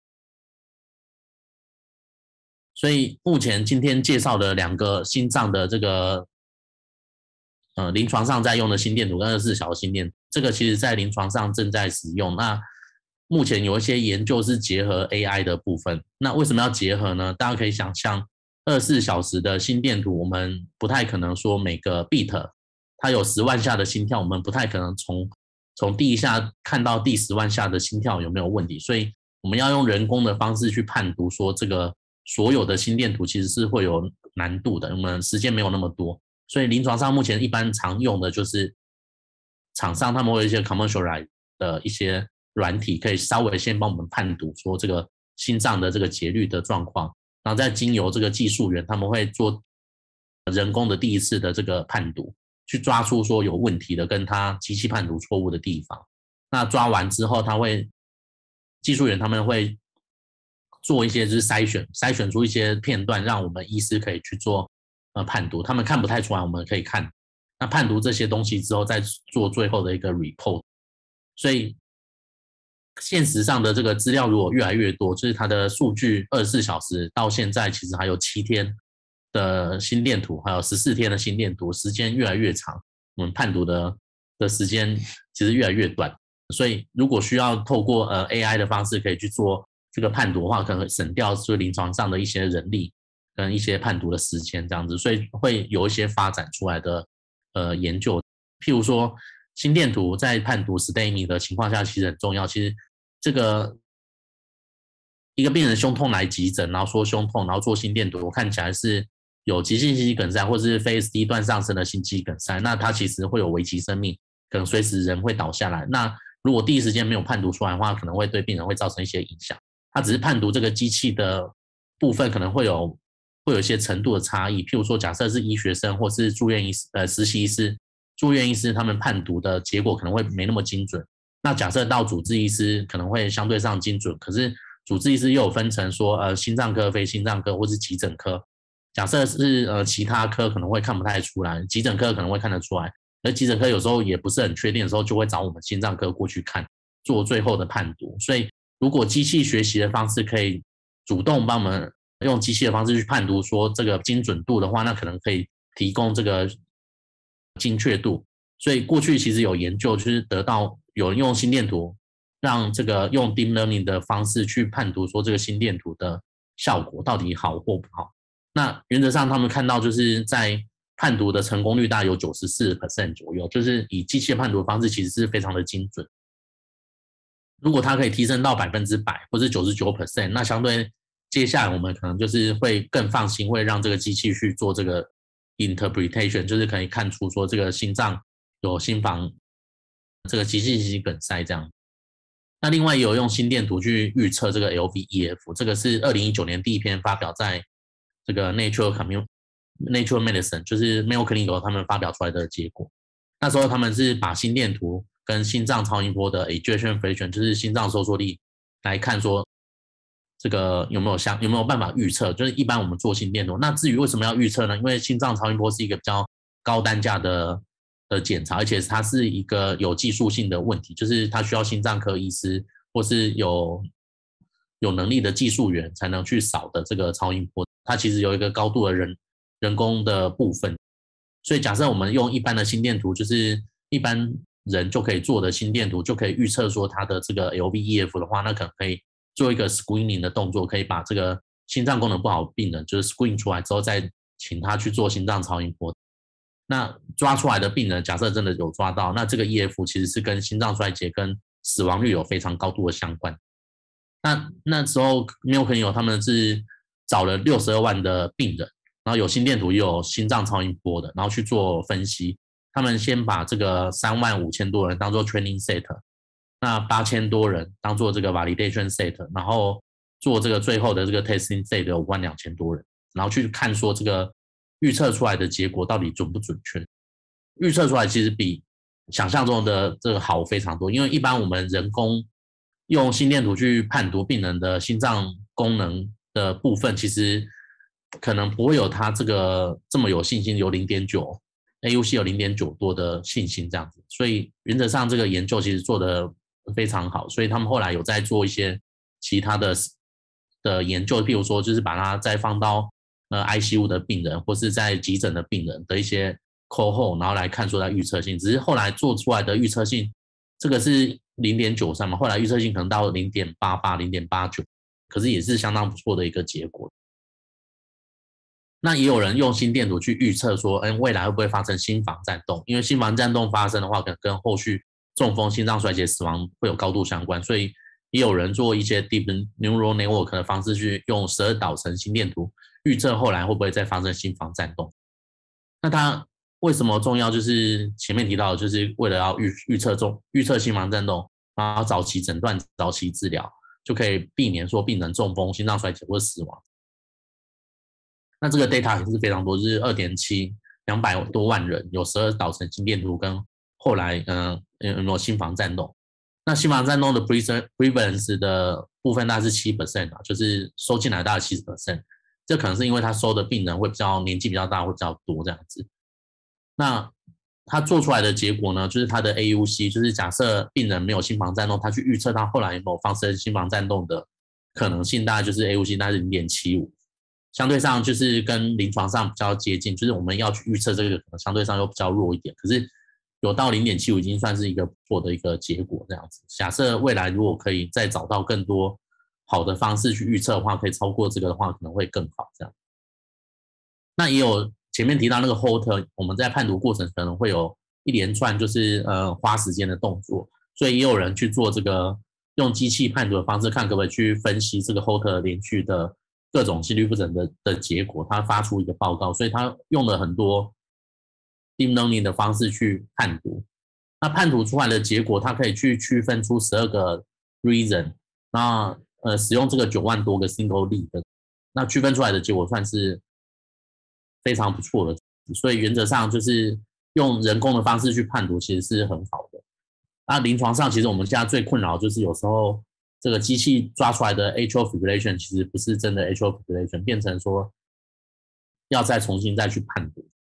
所以目前今天介绍的2个心脏的这个临床上在用的心电图跟24小时心电图，这个其实在临床上正在使用。那目前有一些研究是结合 AI 的部分。那为什么要结合呢？大家可以想象24小时的心电图，我们不太可能说每个 beat 它有10万下的心跳，我们不太可能从第一下看到第10万下的心跳有没有问题，所以我们要用人工的方式去判读说这个所有的心电图其实是会有难度的，我们时间没有那么多。所以临床上目前一般常用的就是厂商他们会有一些 commercialize 的一些软体，可以稍微先帮我们判读说这个心脏的这个节律的状况，然后再经由这个技术员他们会做人工的第一次的这个判读，去抓出说有问题的跟他机器判读错误的地方。那抓完之后技术员他们会做一些就是筛选出一些片段，让我们医师可以去做判读，他们看不太出来，我们可以看。那判读这些东西之后，再做最后的一个 report。所以现实上的这个资料如果越来越多，就是它的数据24小时到现在其实还有7天的心电图，还有14天的心电图，时间越来越长，我们判读的时间其实越来越短。所以如果需要透过AI 的方式可以去做这个判读的话，可能省掉就临床上的一些人力跟一些判读的时间这样子，所以会有一些发展出来的研究。譬如说心电图在判读 STEMI 的情况下其实很重要。其实这个一个病人胸痛来急诊，然后说胸痛，然后做心电图，看起来是有急性心肌梗塞或是非 ST 段上升的心肌梗塞，那它其实会有危及生命，可能随时人会倒下来。那如果第一时间没有判读出来的话，可能会对病人会造成一些影响。它只是判读这个机器的部分可能会有一些程度的差异。譬如说假设是医学生或是住院医师实习医师、住院医师，他们判读的结果可能会没那么精准。那假设到主治医师可能会相对上精准，可是主治医师又有分成说心脏科、非心脏科或是急诊科。假设是其他科可能会看不太出来，急诊科可能会看得出来，而急诊科有时候也不是很确定的时候，就会找我们心脏科过去看，做最后的判读。所以如果机器学习的方式可以主动帮我们用机器的方式去判读说这个精准度的话，那可能可以提供这个精确度。所以过去其实有研究就是得到有人用心电图让这个用 deep learning 的方式去判读说这个心电图的效果到底好或不好。那原则上他们看到就是在判读的成功率大概有 94% 左右，就是以机器判读的方式其实是非常的精准。如果它可以提升到100%或是 99%， 那相对接下来我们可能就是会更放心，会让这个机器去做这个 interpretation， 就是可以看出说这个心脏有心房这个急性心梗塞这样。那另外也有用心电图去预测这个 LVEF， 这个是2019年第一篇发表在这个 Nature Medicine， 就是 Mayo Clinic 他们发表出来的结果。那时候他们是把心电图跟心脏超音波的 ejection fraction， 就是心脏收缩力来看说这个有没有办法预测，就是一般我们做心电图。那至于为什么要预测呢？因为心脏超音波是一个比较高单价的检查，而且它是一个有技术性的问题，就是它需要心脏科医师或是有能力的技术员才能去扫的这个超音波，它其实有一个高度的人工的部分。所以假设我们用一般的心电图，就是一般人就可以做的心电图，就可以预测说它的这个 LVEF 的话，那可能可以做一个 screening 的动作，可以把这个心脏功能不好的病人就是 screen 出来之后，再请他去做心脏超音波。那抓出来的病人，假设真的有抓到，那这个 EF 其实是跟心脏衰竭跟死亡率有非常高度的相关。那时候Mayo Clinic他们是找了62万的病人，然后有心电图也有心脏超音波的，然后去做分析。他们先把这个35000多人当做 training set， 那8000多人当做这个 validation set， 然后做这个最后的这个 testing set 有52000多人，然后去看说这个预测出来的结果到底准不准确。预测出来其实比想象中的这个好非常多，因为一般我们人工用心电图去判读病人的心脏功能的部分，其实可能不会有他这个这么有信心，有 0.9 AUC 有 0.9 多的信心这样子。所以原则上这个研究其实做得非常好，所以他们后来有在做一些其他的研究，譬如说就是把它再放到ICU 的病人或是在急诊的病人的一些 cohort， 然后来看说它预测性。只是后来做出来的预测性，这个是 0.93 嘛，后来预测性可能到 0.88 0.89， 可是也是相当不错的一个结果。那也有人用心电图去预测说未来会不会发生心房颤动，因为心房颤动发生的话可能跟后续中风、心脏衰竭、死亡会有高度相关，所以也有人做一些 deep neural network 的方式去用12导程心电图预测后来会不会再发生心房颤动。那它为什么重要？就是前面提到的，就是为了要预测心房颤动，然后早期诊断、早期治疗，就可以避免说病人中风、心脏衰竭或死亡。那这个 data 也是非常多，就是200多万人有12导程心电图，跟后来有没有心房颤动。那心房颤动的 prevalence 的部分大概是 7%， 就是收进来大概 70%， 这可能是因为他收的病人会比较年纪比较大，会比较多这样子。那他做出来的结果呢，就是他的 AUC， 就是假设病人没有心房颤动，他去预测他后来有没有发生心房颤动的可能性，大概就是 AUC 大概是 0.75， 相对上就是跟临床上比较接近，就是我们要去预测这个可能相对上又比较弱一点，可是有到 0.75 已经算是一个不错的一个结果这样子。假设未来如果可以再找到更多好的方式去预测的话，可以超过这个的话可能会更好这样。那也有前面提到那个 Holter， 我们在判读过程可能会有一连串就是花时间的动作，所以也有人去做这个用机器判读的方式，看可不可以去分析这个 Holter 连续的各种心律不整的结果，他发出一个报告，所以他用了很多 deep learning 的方式去判读。那判读出来的结果，它可以去区分出12个 reason， 那使用这个9万多个 single lead， 那区分出来的结果算是非常不错的。所以原则上就是用人工的方式去判读，其实是很好的。那临床上其实我们现在最困扰就是有时候这个机器抓出来的 atrial fibrillation 其实不是真的 atrial fibrillation， 变成说要再重新再去判读。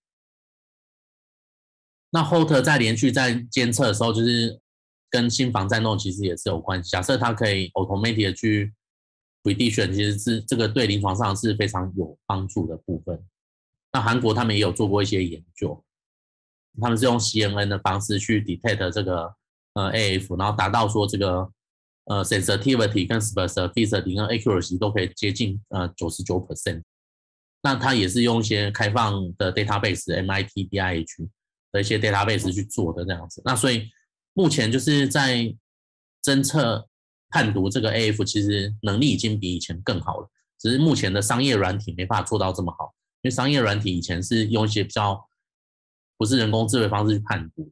那 Holter 在连续在监测的时候，就是跟心房颤动其实也是有关系。假设它可以 automatic 的去 prediction， 其实是这个对临床上是非常有帮助的部分。那韩国他们也有做过一些研究，他们是用 CNN 的方式去 detect 这个 AF， 然后达到说这个sensitivity 跟 specificity 跟 accuracy 都可以接近99%。那它也是用一些开放的 database，MIT DIH 的一些 database 去做的这样子。那所以目前就是在侦测判读这个 AF， 其实能力已经比以前更好了，只是目前的商业软体没办法做到这么好，因为商业软体以前是用一些比较不是人工智慧方式去判读。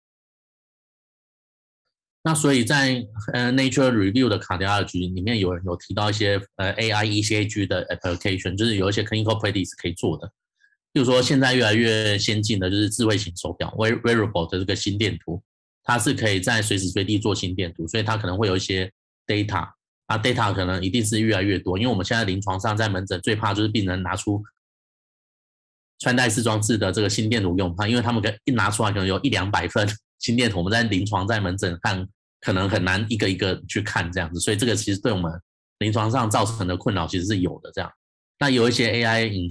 那所以在Nature Review 的 Cardiology 里面有人有提到一些AI ECG 的 application， 就是有一些 clinical practice 可以做的。比如说现在越来越先进的就是智慧型手表 wearable 的这个心电图，它是可以在随时随地做心电图，所以它可能会有一些 data， 啊 data 可能一定是越来越多，因为我们现在临床上在门诊最怕就是病人拿出穿戴式装置的这个心电图用它，因为他们一拿出来可能有100-200份心电图，我们在临床在门诊看可能很难一个一个去看这样子，所以这个其实对我们临床上造成的困扰其实是有的这样。那有一些 AI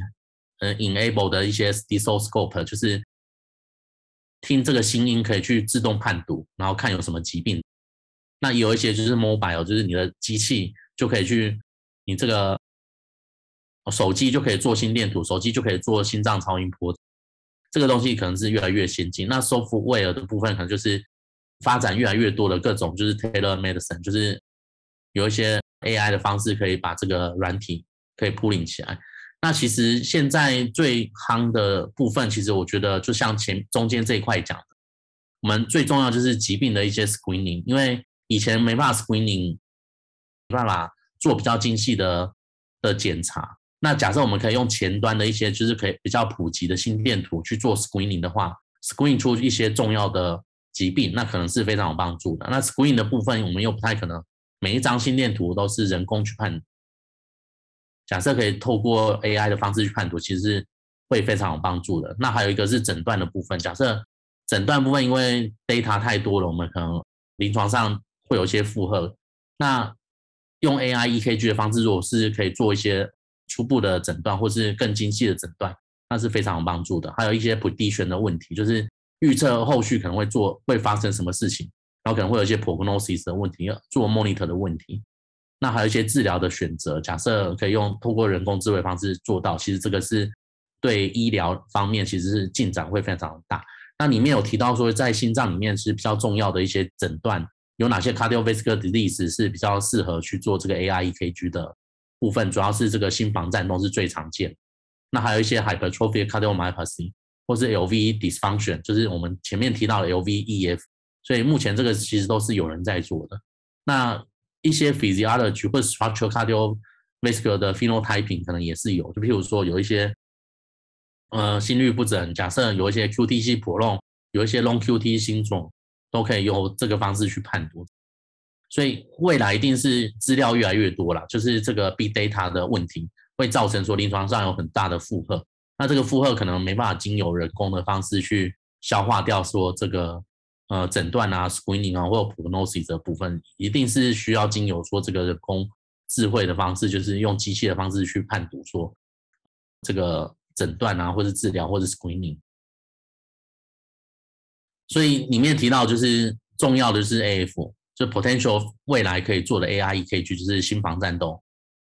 enable 的一些 stethoscope， 就是听这个心音可以去自动判读，然后看有什么疾病。那有一些就是 mobile， 就是你的机器就可以去，你这个手机就可以做心电图，手机就可以做心脏超音波。这个东西可能是越来越先进。那 software 的部分可能就是发展越来越多的各种就是 tailor medicine， 就是有一些 AI 的方式可以把这个软体可以 pooling 起来。那其实现在最夯的部分，其实我觉得就像中间这一块讲的，我们最重要就是疾病的一些 screening， 因为以前没办法 screening， 没办法做比较精细的检查。那假设我们可以用前端的一些就是可以比较普及的心电图去做 screening 的话 ，screen 出一些重要的疾病，那可能是非常有帮助的。那 screen 的部分，我们又不太可能每一张心电图都是人工去判。假设可以透过 AI 的方式去判读，其实是会非常有帮助的。那还有一个是诊断的部分，假设诊断部分因为 data 太多了，我们可能临床上会有一些负荷。那用 AI EKG 的方式，如果是可以做一些初步的诊断或是更精细的诊断，那是非常有帮助的。还有一些 prediction 的问题，就是预测后续可能会发生什么事情，然后可能会有一些 prognosis 的问题，做 monitor 的问题。那还有一些治疗的选择，假设可以透过人工智慧方式做到，其实这个是对医疗方面其实是进展会非常大。那里面有提到说，在心脏里面是比较重要的一些诊断，有哪些 cardiovascular disease 是比较适合去做这个 AI EKG 的部分，主要是这个心房颤动是最常见。那还有一些 hypertrophic cardiomyopathy 或是 LV dysfunction， 就是我们前面提到的 LVEF， 所以目前这个其实都是有人在做的。那一些 physiology 或者 structural cardiovascular 的 phenotyping 可能也是有，就譬如说有一些心律不整，假设有一些 QTc prolong， 有一些 long QT 心肿，都可以用这个方式去判读。所以未来一定是资料越来越多啦，就是这个 big data 的问题会造成说临床上有很大的负荷，那这个负荷可能没办法经由人工的方式去消化掉，说这个诊断啊 screening 啊或者 prognosis 的部分，一定是需要经由说这个人工智慧的方式，就是用机器的方式去判读说这个诊断啊或是治疗或是 screening。所以里面提到就是重要的是 AF， 就 potential 未来可以做的 AI EKG 就是心房颤动，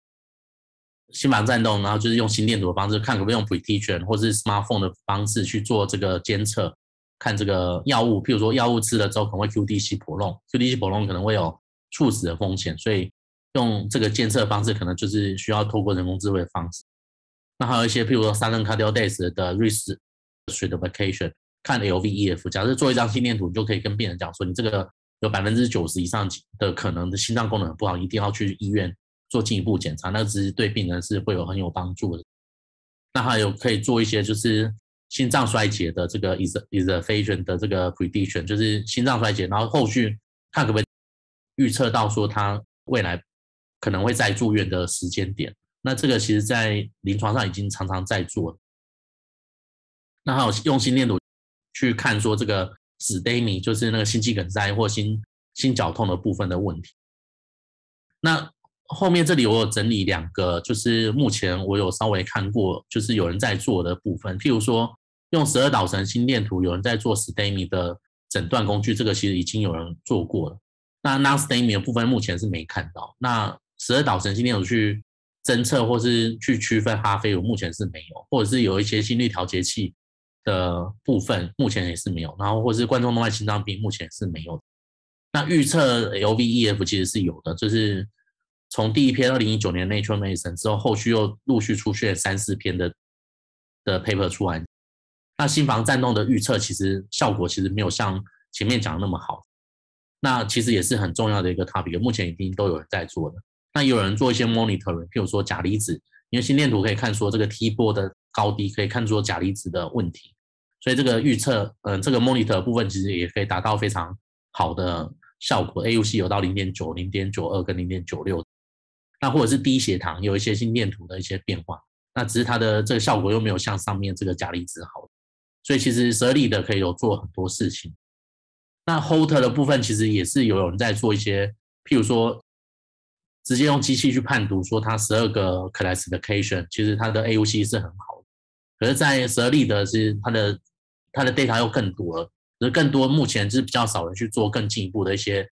然后就是用心电图的方式看可不可以用 prediction 或是 smartphone 的方式去做这个监测，看这个药物，譬如说药物吃了之后可能会 QTc prolong 可能会有猝死的风险，所以用这个监测方式可能就是需要透过人工智慧的方式。那还有一些譬如说 Silent Cardiac Death 的 risk stratification， 看 LVEF， 假设做一张心电图，你就可以跟病人讲说，你这个有90%以上的可能的心脏功能不好，一定要去医院做进一步检查，那其实对病人是会有很有帮助的。那还有可以做一些就是心脏衰竭的这个 exacerbation 的这个 prediction， 就是心脏衰竭，然后后续看可不可以预测到说他未来可能会再住院的时间点。那这个其实在临床上已经常常在做了。那还有用心电图去看说这个 STEMI， 就是那个心肌梗塞或心绞痛的部分的问题。那后面这里我有整理2个，就是目前我有稍微看过，就是有人在做的部分，譬如说用12导程心电图，有人在做 STEMI 的诊断工具，这个其实已经有人做过了。那 non-STEMI 的部分目前是没看到。那12导神经电图去侦测或是去区分哈菲乳目前是没有，或者是有一些心率调节器的部分目前也是没有，然后或是冠状动脉心脏病目前也是没有的。那预测 LVEF 其实是有的，就是从第一篇2019年 Nature Medicine 之后，后续又陆续出现3-4篇的 paper 出来。那心房颤动的预测其实效果其实没有像前面讲的那么好。那其实也是很重要的一个 topic， 目前已经都有人在做的。那也有人做一些 monitoring， 譬如说钾离子，因为心电图可以看说这个 T 波的高低，可以看出钾离子的问题，所以这个预测，这个 monitor 部分其实也可以达到非常好的效果 ，AUC 有到 0.9、0.92 跟 0.96， 那或者是低血糖有一些心电图的一些变化，那只是它的这个效果又没有像上面这个钾离子好，所以其实12例的可以有做很多事情。那 Holter 的部分其实也是有人在做一些，譬如说直接用机器去判读说它12个 classification， 其实它的 AUC 是很好的。可是在12例的是它的 data 又更多了，就是更多目前是比较少人去做更进一步的一些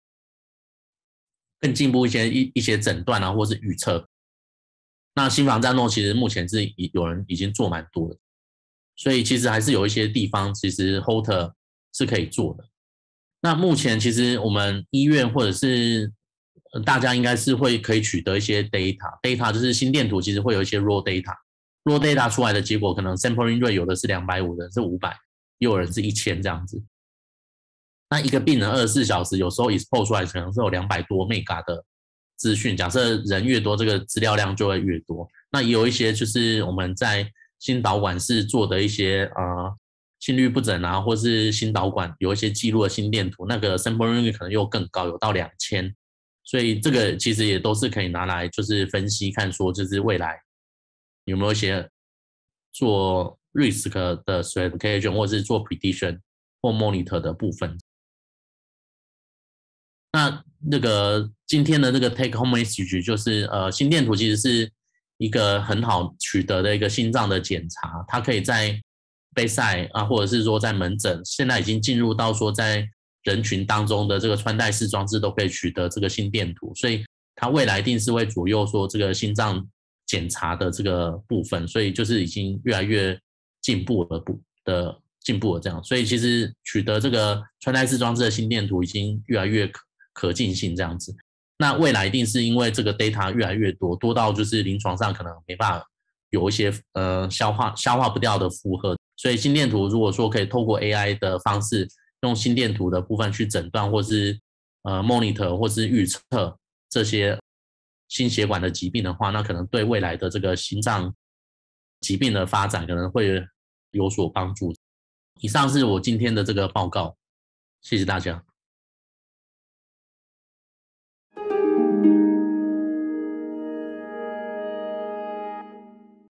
诊断啊，或是预测。那心房颤动其实目前是有人已经做蛮多的，所以其实还是有一些地方其实 Holter 是可以做的。那目前其实我们医院或者是大家应该是可以取得一些 data 就是心电图其实会有一些 raw data 出来的结果可能 sampling rate 有的是250，有的是500，也有人是1000这样子。那一个病人24小时有时候 expose 出来可能是有200多 mega 的资讯，假设人越多这个资料量就会越多。那也有一些就是我们在心导管室做的一些心律不整啊，或是心导管有一些记录的心电图，那个 sampling rate 可能又更高，有到2000，所以这个其实也都是可以拿来就是分析看说就是未来有没有一些做 risk 的 stratification 或是做 prediction 或 monitor 的部分。那个今天的这个 take home message 就是心电图其实是一个很好取得的一个心脏的检查，它可以在bedside啊，或者是说在门诊，现在已经进入到说在人群当中的这个穿戴式装置都可以取得这个心电图，所以它未来一定是会左右说这个心脏检查的这个部分，所以就是已经越来越进步了这样，所以其实取得这个穿戴式装置的心电图已经越来越可进性这样子。那未来一定是因为这个 data 越来越多到就是临床上可能没办法有一些消化不掉的负荷，所以心电图如果说可以透过 AI 的方式用心电图的部分去诊断或是monitor 或是预测这些心血管的疾病的话，那可能对未来的这个心脏疾病的发展可能会有所帮助。以上是我今天的这个报告，谢谢大家。